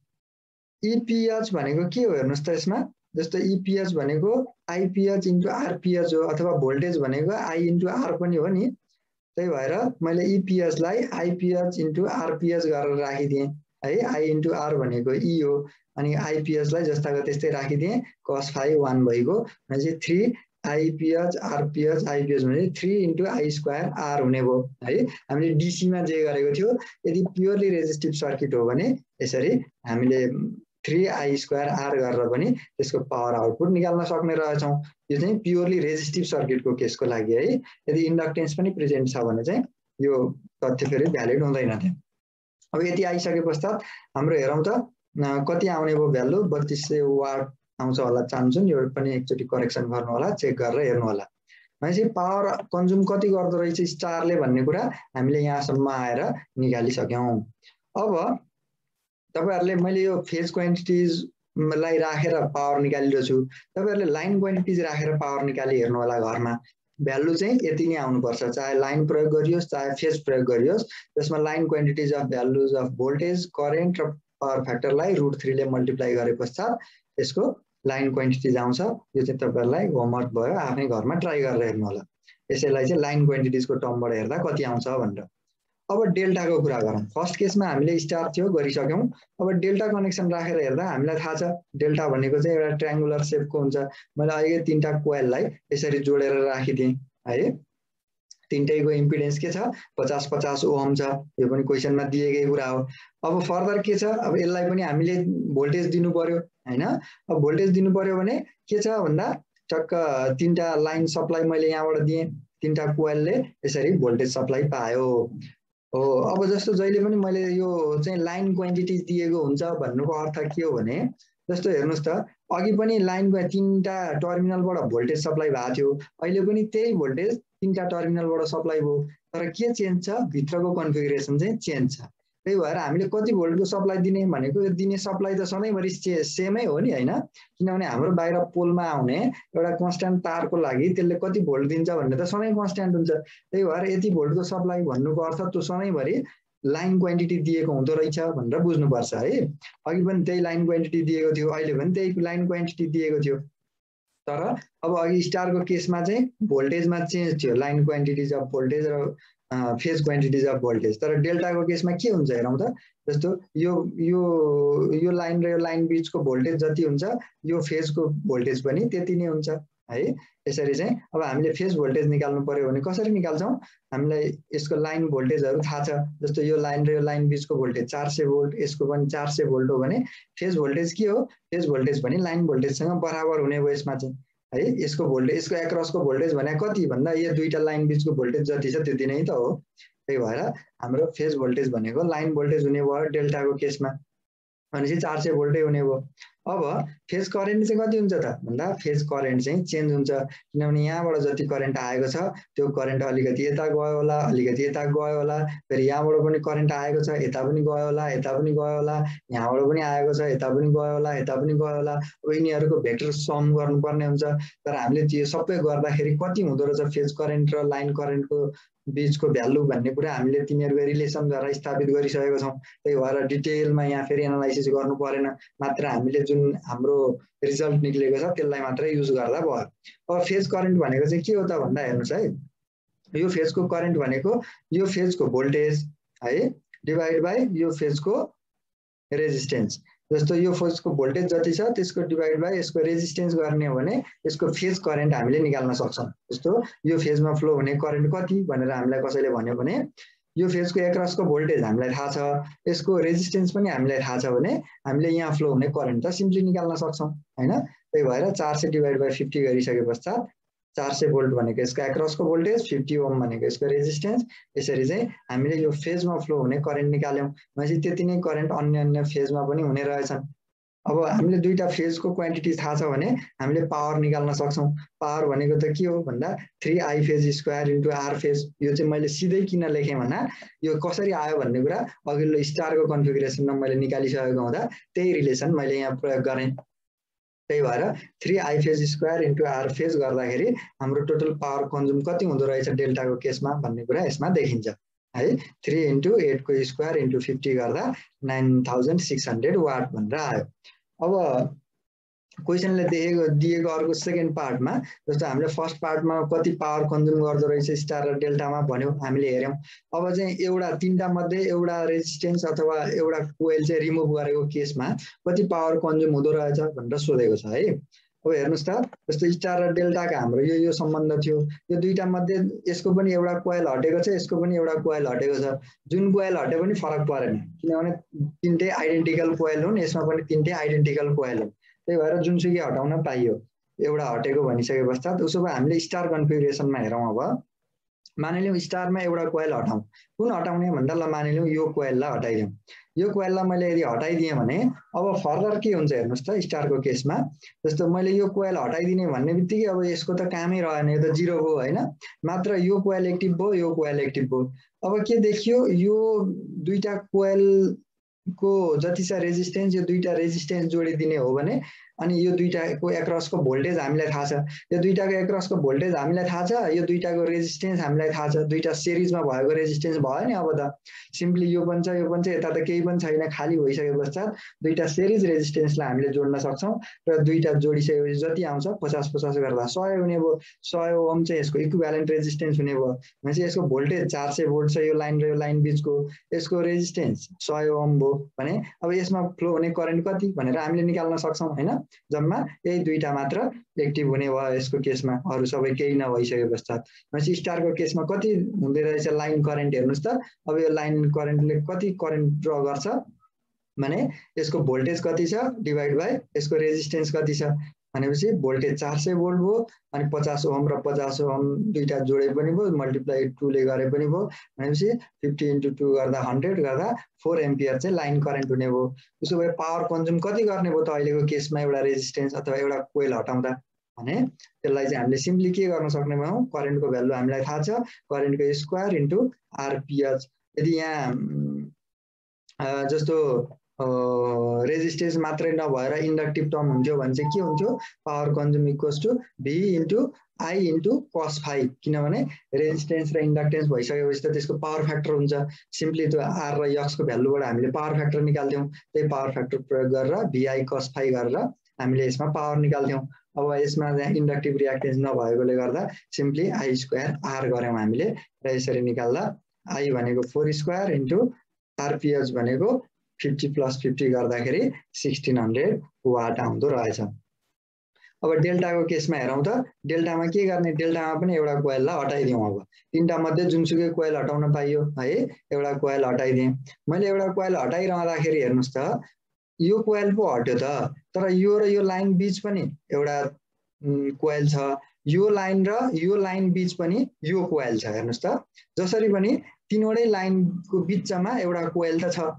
[SPEAKER 1] इपिएच भनेको के हो हेर्नुस् त यसमा, जस्तो इपिएच भनेको आइपिएच इन्टु आरपिएच हो, अथवा भोल्टेज भनेको आई इन्टु आर पनि हो नि। त्यही भएर मैले इपिएच लाई आइपिएच इन्टु आरपिएच गरेर राखिदिएँ है। आई इन्टु आर भनेको ई हो, अनि आइपिएच लाई जस्ताको त्यस्तै राखिदिएँ, cos फाइ वान भइगयो। भनेपछि थ्री आइपिएच आरपिएच आइपिएच भने three into I square R हुने भयो है। हामीले डिसीमा जे गरेको थियो, यदि प्योरली रेजिस्टिभ सर्किट हो भने यसरी हामीले थ्री आई स्क्वायर आर गरेर पनि त्यसको पावर आउटपुट निकाल्न सक्ने रहेछौँ। यो चाहिँ प्योरली रेजिस्टिभ सर्किटको केसको लागि है। यदि इन्डक्टेन्स पनि प्रेजेन्ट छ भने चाहिँ यो तथ्य फेरि भ्यालिड हुँदैन थियो। अब यति आइसके पश्चात हाम्रो हेरौँ त कति आउने भयो भ्यालु, बत्तीस सय वाट आउँछ होला चाहन्छौँ, यो पनि एकचोटि करेक्सन गर्नु होला, चेक गरेर हेर्नु होला। भनेपछि पावर कन्ज्युम कति गर्दो रहेछ स्टारले भन्ने कुरा हामीले यहाँसम्म आएर निकालिसक्यौँ। अब तपाईहरुले मैले यो फेज क्वान्टिटिजलाई राखेर पावर निकालिरहेको छु, तपाईहरुले लाइन क्वान्टिटिज राखेर पावर निकाली हेर्नु होला घरमा। भ्यालु चाहिँ यति नै आउनुपर्छ, चाहे लाइन प्रयोग गरियोस् चाहे फेज प्रयोग गरियोस्। त्यसमा line quantities of values of voltage current र पावर फ्याक्टरलाई रुट थ्री ले मल्टिप्लाई गरे पश्चात त्यसको लाइन क्वान्टिटिज आउँछ। यो चाहिँ तपाईहरुलाई होमवर्क भयो, आफ्नै घरमा ट्राई गरेर हेर्नु होला। यसैलाई चाहिँ लाइन क्वान्टिटिजको टर्मबाट हेर्दा कति आउँछ भनेर। अब डेल्टाको कुरा गरौँ। फर्स्ट केसमा हामीले स्टार थियो गरिसक्यौँ। अब डेल्टा कनेक्सन राखेर हेर्दा हामीलाई थाहा छ डेल्टा भनेको चाहिँ एउटा ट्रायंगुलर शेपको हुन्छ। मैले अहिले तीनटा कोइललाई यसरी जोडेर राखिदिएँ है। तीनटैको इम्पिडेन्स के छ, पचास पचास ओम छ। यो पनि क्वेसनमा दिएकै कुरा हो। अब फर्दर के छ, अब यसलाई पनि हामीले भोल्टेज दिनु पर्यो हैन। अब भोल्टेज दिनु पर्यो भने के छ भन्दा टक्क तीनटा लाइन सप्लाई मैले यहाँबाट दिएँ, तीनटा कोइलले यसरी भोल्टेज सप्लाई पायो हो। अब जस्तो जहिले पनि मैले यो चाहिँ लाइन क्वान्टिटिज दिएको हुन्छ भन्नुको अर्थ के हो भने, जस्तो हेर्नुस् त अघि पनि लाइन तीनटा टर्मिनलबाट भोल्टेज सप्लाई भएको थियो, अहिले पनि त्यही भोल्टेज तीनटा टर्मिनलबाट सप्लाई भयो, तर के चेन्ज छ, भित्रको कन्फिगरेसन चाहिँ चेन्ज छ। त्यही भएर हामीले कति भोल्टको सप्लाई दिने भनेको दिने सप्लाई त सधैँभरि सेमै हो नि हैन, किनभने हाम्रो बाहिर पोलमा आउने एउटा कन्स्ट्यान्ट तारको लागि त्यसले कति भोल्ट दिन्छ भन्ने त सधैँ कन्स्ट्यान्ट हुन्छ। त्यही भएर यति भोल्टको सप्लाई भन्नुको अर्थ त्यो सधैँभरि लाइन क्वान्टिटी दिएको हुँदो रहेछ भनेर बुझ्नुपर्छ है। अघि पनि त्यही लाइन क्वान्टिटी दिएको थियो, अहिले पनि त्यही लाइन क्वान्टिटी दिएको थियो, तर अब अघि स्टारको केसमा चाहिँ भोल्टेजमा चेन्ज थियो, लाइन क्वान्टिटिज अफ भोल्टेज र फेज क्वान्टिटिज अफ भोल्टेज। तर डेल्टाको केसमा के हुन्छ हेरौँ त, जस्तो यो यो यो लाइन र यो लाइन बीचको भोल्टेज जति हुन्छ यो फेजको भोल्टेज पनि त्यति नै हुन्छ है। यसरी चाहिँ अब हामीले फेज भोल्टेज निकाल्नु पर्यो भने कसरी निकाल्छौँ, हामीलाई यसको लाइन भोल्टेजहरू थाहा छ। जस्तो यो लाइन र यो लाइन बीचको भोल्टेज चार सय भोल्ट, यसको पनि चार सय भोल्ट हो भने फेज भोल्टेज के हो, फेज भोल्टेज पनि लाइन भोल्टेजसँग बराबर हुने भयो यसमा चाहिँ है। यसको भोल्टेज यसको एक्रसको भोल्टेज भने कति भन्दा यो दुईटा लाइन बीचको भोल्टेज जति छ त्यति नै त हो। त्यही भएर हाम्रो फेज भोल्टेज भनेको लाइन भोल्टेज हुने भयो डेल्टाको केसमा। भनेपछि चार सय भोल्टै हुने भयो। अब फेज करेन्ट चाहिँ कति हुन्छ त भन्दा फेज करेन्ट चाहिँ चेन्ज हुन्छ, किनभने यहाँबाट जति करेन्ट आएको छ त्यो करेन्ट अलिकति यता गयो होला, अलिकति यता गयो होला, फेरि यहाँबाट पनि करेन्ट आएको छ यता पनि गयो होला, यता पनि गयो होला, यहाँबाट पनि आएको छ यता पनि गयो होला, यता पनि गयो होला। अब यिनीहरूको भेक्टर सम गर्नुपर्ने हुन्छ। तर हामीले त्यो सबै गर्दाखेरि कति हुँदो रहेछ फेज करेन्ट र लाइन करेन्टको बीचको भ्यालु भन्ने कुरा हामीले तिनीहरूको रिलेसनद्वारा स्थापित गरिसकेको छौँ। त्यही भएर डिटेलमा यहाँ फेरि एनालाइसिस गर्नु परेन, मात्र हामीले जुन हाम्रो रिजल्ट निक्लेको छ त्यसलाई मात्रै युज गर्दा भयो। अब फेज करेन्ट भनेको चाहिँ के हो त भन्दा हेर्नुहोस् है, यो फेजको करेन्ट भनेको यो फेजको भोल्टेज है डिभाइड बाई यो फेजको रेजिस्टेन्स। जस्तो यो फेजको भोल्टेज जति छ त्यसको डिभाइड बाई यसको रेजिस्टेन्स गर्ने हो भने यसको फेज करेन्ट हामीले निकाल्न सक्छौँ। जस्तो यो फेजमा फ्लो हुने करेन्ट कति भनेर हामीलाई कसैले भन्यो भने यो फेजको एक्रसको भोल्टेज हामीलाई थाहा छ, यसको रेजिस्टेन्स पनि हामीलाई थाहा छ भने हामीले यहाँ फ्लो हुने करेन्ट त सिम्पली निकाल्न सक्छौँ हैन। त्यही भएर चार सय डिभाइड बाई फिफ्टी गरिसके पश्चात चार सय भोल्ट भनेको यसको एक्रसको भोल्टेज, फिफ्टी ओम भनेको यसको रेजिस्टेन्स, यसरी चाहिँ हामीले यो फेजमा फ्लो हुने करेन्ट निकाल्यौँ। भनेपछि त्यति नै करेन्ट अन्य अन्य फेजमा पनि हुने रहेछन्। अब हामीले दुईटा फेजको क्वान्टिटी थाहा छ भने हामीले पावर निकाल्न सक्छौँ। पावर भनेको त के हो भन्दा three I phase square into R phase. यो चाहिँ मैले सिधै किन लेखेँ भन्दा यो कसरी आयो भन्ने कुरा अघिल्लो स्टारको कन्फिगरेसनमा मैले निकालिसकेको हुँदा त्यही रिलेसन मैले यहाँ प्रयोग गरेँ। त्यही भएर three I phase square into R phase गर्दाखेरि हाम्रो टोटल पावर कन्ज्युम कति हुँदो रहेछ डेल्टाको केसमा भन्ने कुरा यसमा देखिन्छ है। थ्री इन्टु एटको स्क्वायर इन्टु फिफ्टी गर्दा nine thousand six hundred watt भनेर आयो। अब क्वेसनले दिएको दिएको अर्को सेकेन्ड पार्टमा जस्तो हामीले फर्स्ट पार्टमा कति पावर कन्ज्युम गर्दो रहेछ स्टार र डेल्टामा भन्यो, हामीले हेऱ्यौँ। अब चाहिँ एउटा तिनवटा मध्ये एउटा रेजिस्टेन्स अथवा एउटा कोइल चाहिँ रिमुभ गरेको केसमा कति पावर कन्ज्युम हुँदो रहेछ भनेर सोधेको छ है। अब हेर्नुहोस् त, जस्तो स्टार र डेल्टाको हाम्रो यो यो सम्बन्ध थियो, यो दुईटा मध्ये यसको पनि एउटा कोइल हटेको छ, यसको पनि एउटा कोइल हटेको छ। जुन कोइल हटे पनि फरक परेन, किनभने तिनटै आइडेन्टिकल कोइल हुन्, यसमा पनि तिनटै आइडेन्टिकल कोइल हुन्। त्यही भएर जुनसुकै हटाउन पाइयो, एउटा हटेको भनिसके पश्चात उसो भए हामीले स्टार कन्फिगरेसनमा हेरौँ। अब मानिलिउँ स्टारमा एउटा कोइल हटाउँ, कुन हटाउने भन्दा ल मानिलिउँ यो कोइललाई हटाइदिउँ। यो कोइललाई मैले यदि हटाइदिएँ भने अब फर्दर के हुन्छ हेर्नुहोस् त स्टारको केसमा, जस्तो मैले यो कोइल हटाइदिने भन्ने बित्तिकै अब यसको त कामै रहेन, यो त जिरो भयो होइन, मात्र यो कोइल एक्टिभ भयो, यो कोइल एक्टिभ भयो। अब के देखियो, यो दुईटा कोइलको जति छ रेजिस्टेन्स, यो दुईटा रेजिस्टेन्स जोडिदिने हो भने अनि यो दुईटाको एक्रसको भोल्टेज हामीलाई थाहा छ, यो दुईटाको एक्रसको भोल्टेज हामीलाई थाहा छ, यो दुईटाको रेजिस्टेन्स हामीलाई थाहा छ, दुईटा सिरिजमा भएको रेजिस्टेन्स भयो नि। अब त सिम्पली यो पनि छ यो पनि छ, यता त केही पनि छैन, खाली भइसके पश्चात दुईटा सिरिज रेजिस्टेन्सलाई हामीले जोड्न सक्छौँ र दुईटा जोडिसकेपछि जति आउँछ पचास पचास गर्दा सय हुने भयो। सय ओम चाहिँ यसको इक्विभ्यालेन्ट रेजिस्टेन्स हुने भयो। भनेपछि यसको भोल्टेज चार सय भोल्ट छ यो लाइन र यो लाइन बिचको, यसको रेजिस्टेन्स सय ओम भयो भने अब यसमा फ्लो हुने करेन्ट कति भनेर हामीले निकाल्न सक्छौँ होइन। जम्मा यही दुईटा मात्र एक्टिभ हुने भयो यसको केसमा, अरू सबै केही नभइसके पश्चात। भनेपछि स्टारको केसमा कति हुँदै रहेछ लाइन करेन्ट हेर्नुहोस् त। अब यो लाइन करेन्टले कति करेन्ट ड्र गर्छ भने यसको भोल्टेज कति छ डिभाइड बाई यसको रेजिस्टेन्स कति छ भनेपछि भोल्टेज चार सय भोल्ट भयो, अनि पचास ओम र पचास ओम दुईटा जोडे पनि भयो, मल्टिप्लाई टूले गरे पनि भयो भनेपछि फिफ्टी इन्टु टू गर्दा हन्ड्रेड गर्दा फोर एम्पियर चाहिँ लाइन करेन्ट हुने भयो। उसो भए पावर कन्ज्युम कति गर्ने भयो त अहिलेको केसमा एउटा रेजिस्टेन्स अथवा एउटा कोइल हटाउँदा भने त्यसलाई चाहिँ हामीले सिम्पली के गर्न सक्ने भयौँ, करेन्टको भ्यालु हामीलाई थाहा छ, करेन्टको स्क्वायर इन्टु आरपिएच। यदि यहाँ जस्तो रेजिस्टेन्स मात्रै नभएर इन्डक्टिभ टर्म हुन्थ्यो भने चाहिँ के हुन्थ्यो, power consume equals to V into I into cos phi, किनभने रेजिस्टेन्स र इन्डक्टेन्स भइसकेपछि त त्यसको पावर फ्याक्टर हुन्छ। सिम्पली त्यो आर र यक्सको भ्यालुबाट हामीले पावर फ्याक्टर निकाल्थ्यौँ, त्यही पावर फ्याक्टर प्रयोग गरेर भिआई कस फाइभ गरेर हामीले यसमा पावर निकाल्थ्यौँ। अब यसमा इन्डक्टिभ रियाक्टेन्स नभएकोले गर्दा सिम्पली आई स्क्वायर आर गऱ्यौँ हामीले र यसरी निकाल्दा आई भनेको फोर स्क्वायर इन्टु आरपिएच भनेको फिफ्टी प्लस फिफ्टी गर्दाखेरि सिक्सटिन हन्ड्रेड वाट आउँदो रहेछ। अब डेल्टाको केसमा हेरौँ त, डेल्टामा के गर्ने, डेल्टामा पनि एउटा कोइललाई हटाइदिउँ। अब तिनवटा मध्ये जुनसुकै कोइल हटाउन पाइयो है, एउटा कोइल हटाइदिएँ मैले। एउटा कोइल हटाइरहँदाखेरि हेर्नुहोस् त यो कोइल पो हट्यो त, तर यो र यो लाइन बिच पनि एउटा कोइल छ, यो लाइन र यो लाइन बिच पनि यो कोइल छ। हेर्नुहोस् त जसरी पनि तिनवटै लाइनको बिचमा एउटा कोइल त छ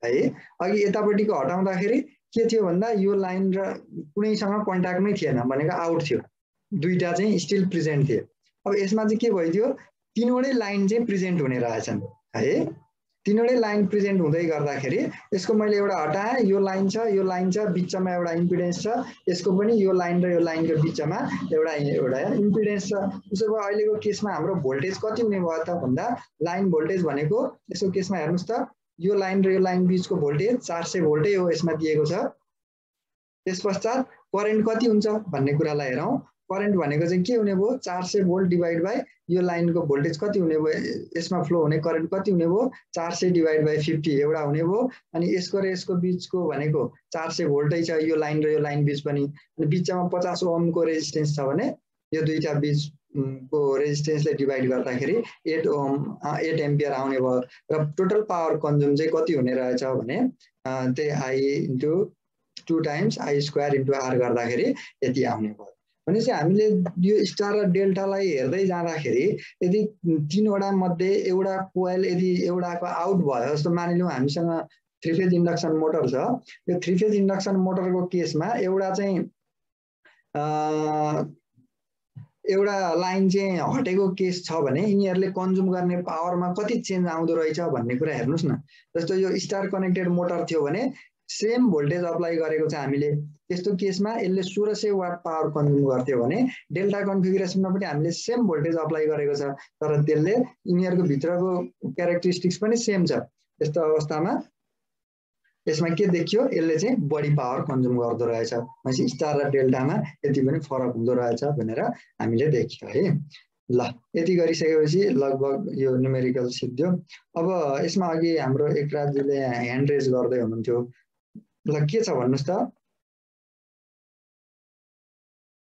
[SPEAKER 1] है। अघि यतापट्टिको हटाउँदाखेरि के थियो भन्दा यो लाइन र कुनैसँग कन्ट्याक्ट नै थिएन भनेको आउट थियो, दुईटा चाहिँ स्टिल प्रेजेन्ट थिए। अब यसमा चाहिँ के भइदियो, तीनवटै लाइन चाहिँ प्रेजेन्ट हुने रहेछन् है। तीनवटै लाइन प्रेजेन्ट हुँदै गर्दाखेरि यसको मैले एउटा हटाएँ, यो लाइन छ यो लाइन छ बिचमा एउटा इम्पिडेन्स छ, यसको पनि यो लाइन र यो लाइनको बिचमा एउटा एउटा इम्पिडेन्स छ। उसो भए अहिलेको केसमा हाम्रो भोल्टेज कति हुने भयो त भन्दा लाइन भोल्टेज भनेको यसको केसमा हेर्नुहोस् त, यो लाइन र यो लाइन बिचको भोल्टेज चार सय भोल्टै हो यसमा दिएको छ। त्यस पश्चात करेन्ट कति हुन्छ भन्ने कुरालाई हेरौँ। करेन्ट भनेको चाहिँ के हुने भयो, चार सय भोल्ट डिभाइड बाई यो लाइनको भोल्टेज कति हुने भयो, यसमा फ्लो हुने करेन्ट कति हुने भयो, चार सय डिभाइड बाई फिफ्टी एउटा हुने भयो। अनि यसको र यसको बिचको भनेको चार सय भोल्टै छ यो लाइन र यो लाइन बिच पनि, अनि बिचमा पचास ओमको रेजिस्टेन्स छ भने यो दुईटा बिचको रेजिस्टेन्सले डिभाइड गर्दाखेरि एट ओम एट एम्पियर आउने भयो। र टोटल पावर कन्ज्युम चाहिँ कति हुने रहेछ भने त्यही I into two times I square into R गर्दाखेरि यति आउने भयो। भनेपछि हामीले यो स्टार र डेल्टालाई हेर्दै जाँदाखेरि यदि तीनवटा मध्ये एउटा कोइल यदि एउटाको आउट भयो, जस्तो मानिलिउँ हामीसँग थ्री फेज इन्डक्सन मोटर छ, यो थ्री फेज इन्डक्सन मोटरको केसमा एउटा चाहिँ एउटा लाइन चाहिँ हटेको केस छ भने यिनीहरूले कन्ज्युम गर्ने पावरमा कति चेन्ज आउँदो रहेछ भन्ने कुरा हेर्नुहोस् न। जस्तो यो स्टार कनेक्टेड मोटर थियो भने सेम भोल्टेज अप्लाई गरेको छ हामीले, त्यस्तो केसमा यसले सोह्र सय वाट पावर कन्ज्युम गर्थ्यो भने डेल्टा कन्फिगरेसनमा पनि हामीले सेम भोल्टेज अप्लाई गरेको छ, तर त्यसले यिनीहरूको भित्रको क्यारेक्टरिस्टिक्स पनि सेम छ। यस्तो अवस्थामा यसमा के देखियो, यसले चाहिँ बढी पावर कन्ज्युम गर्दो रहेछ। भनेपछि स्टार र डेल्टामा यति पनि फरक हुँदो रहेछ भनेर हामीले देख्यो है। ल यति गरिसकेपछि लगभग यो न्युमेरिकल सिद्धियो। अब यसमा अघि हाम्रो एकराजजीले ह्यान्ड रेज गर्दै हुनुहुन्थ्यो, ल के छ भन्नुहोस् त।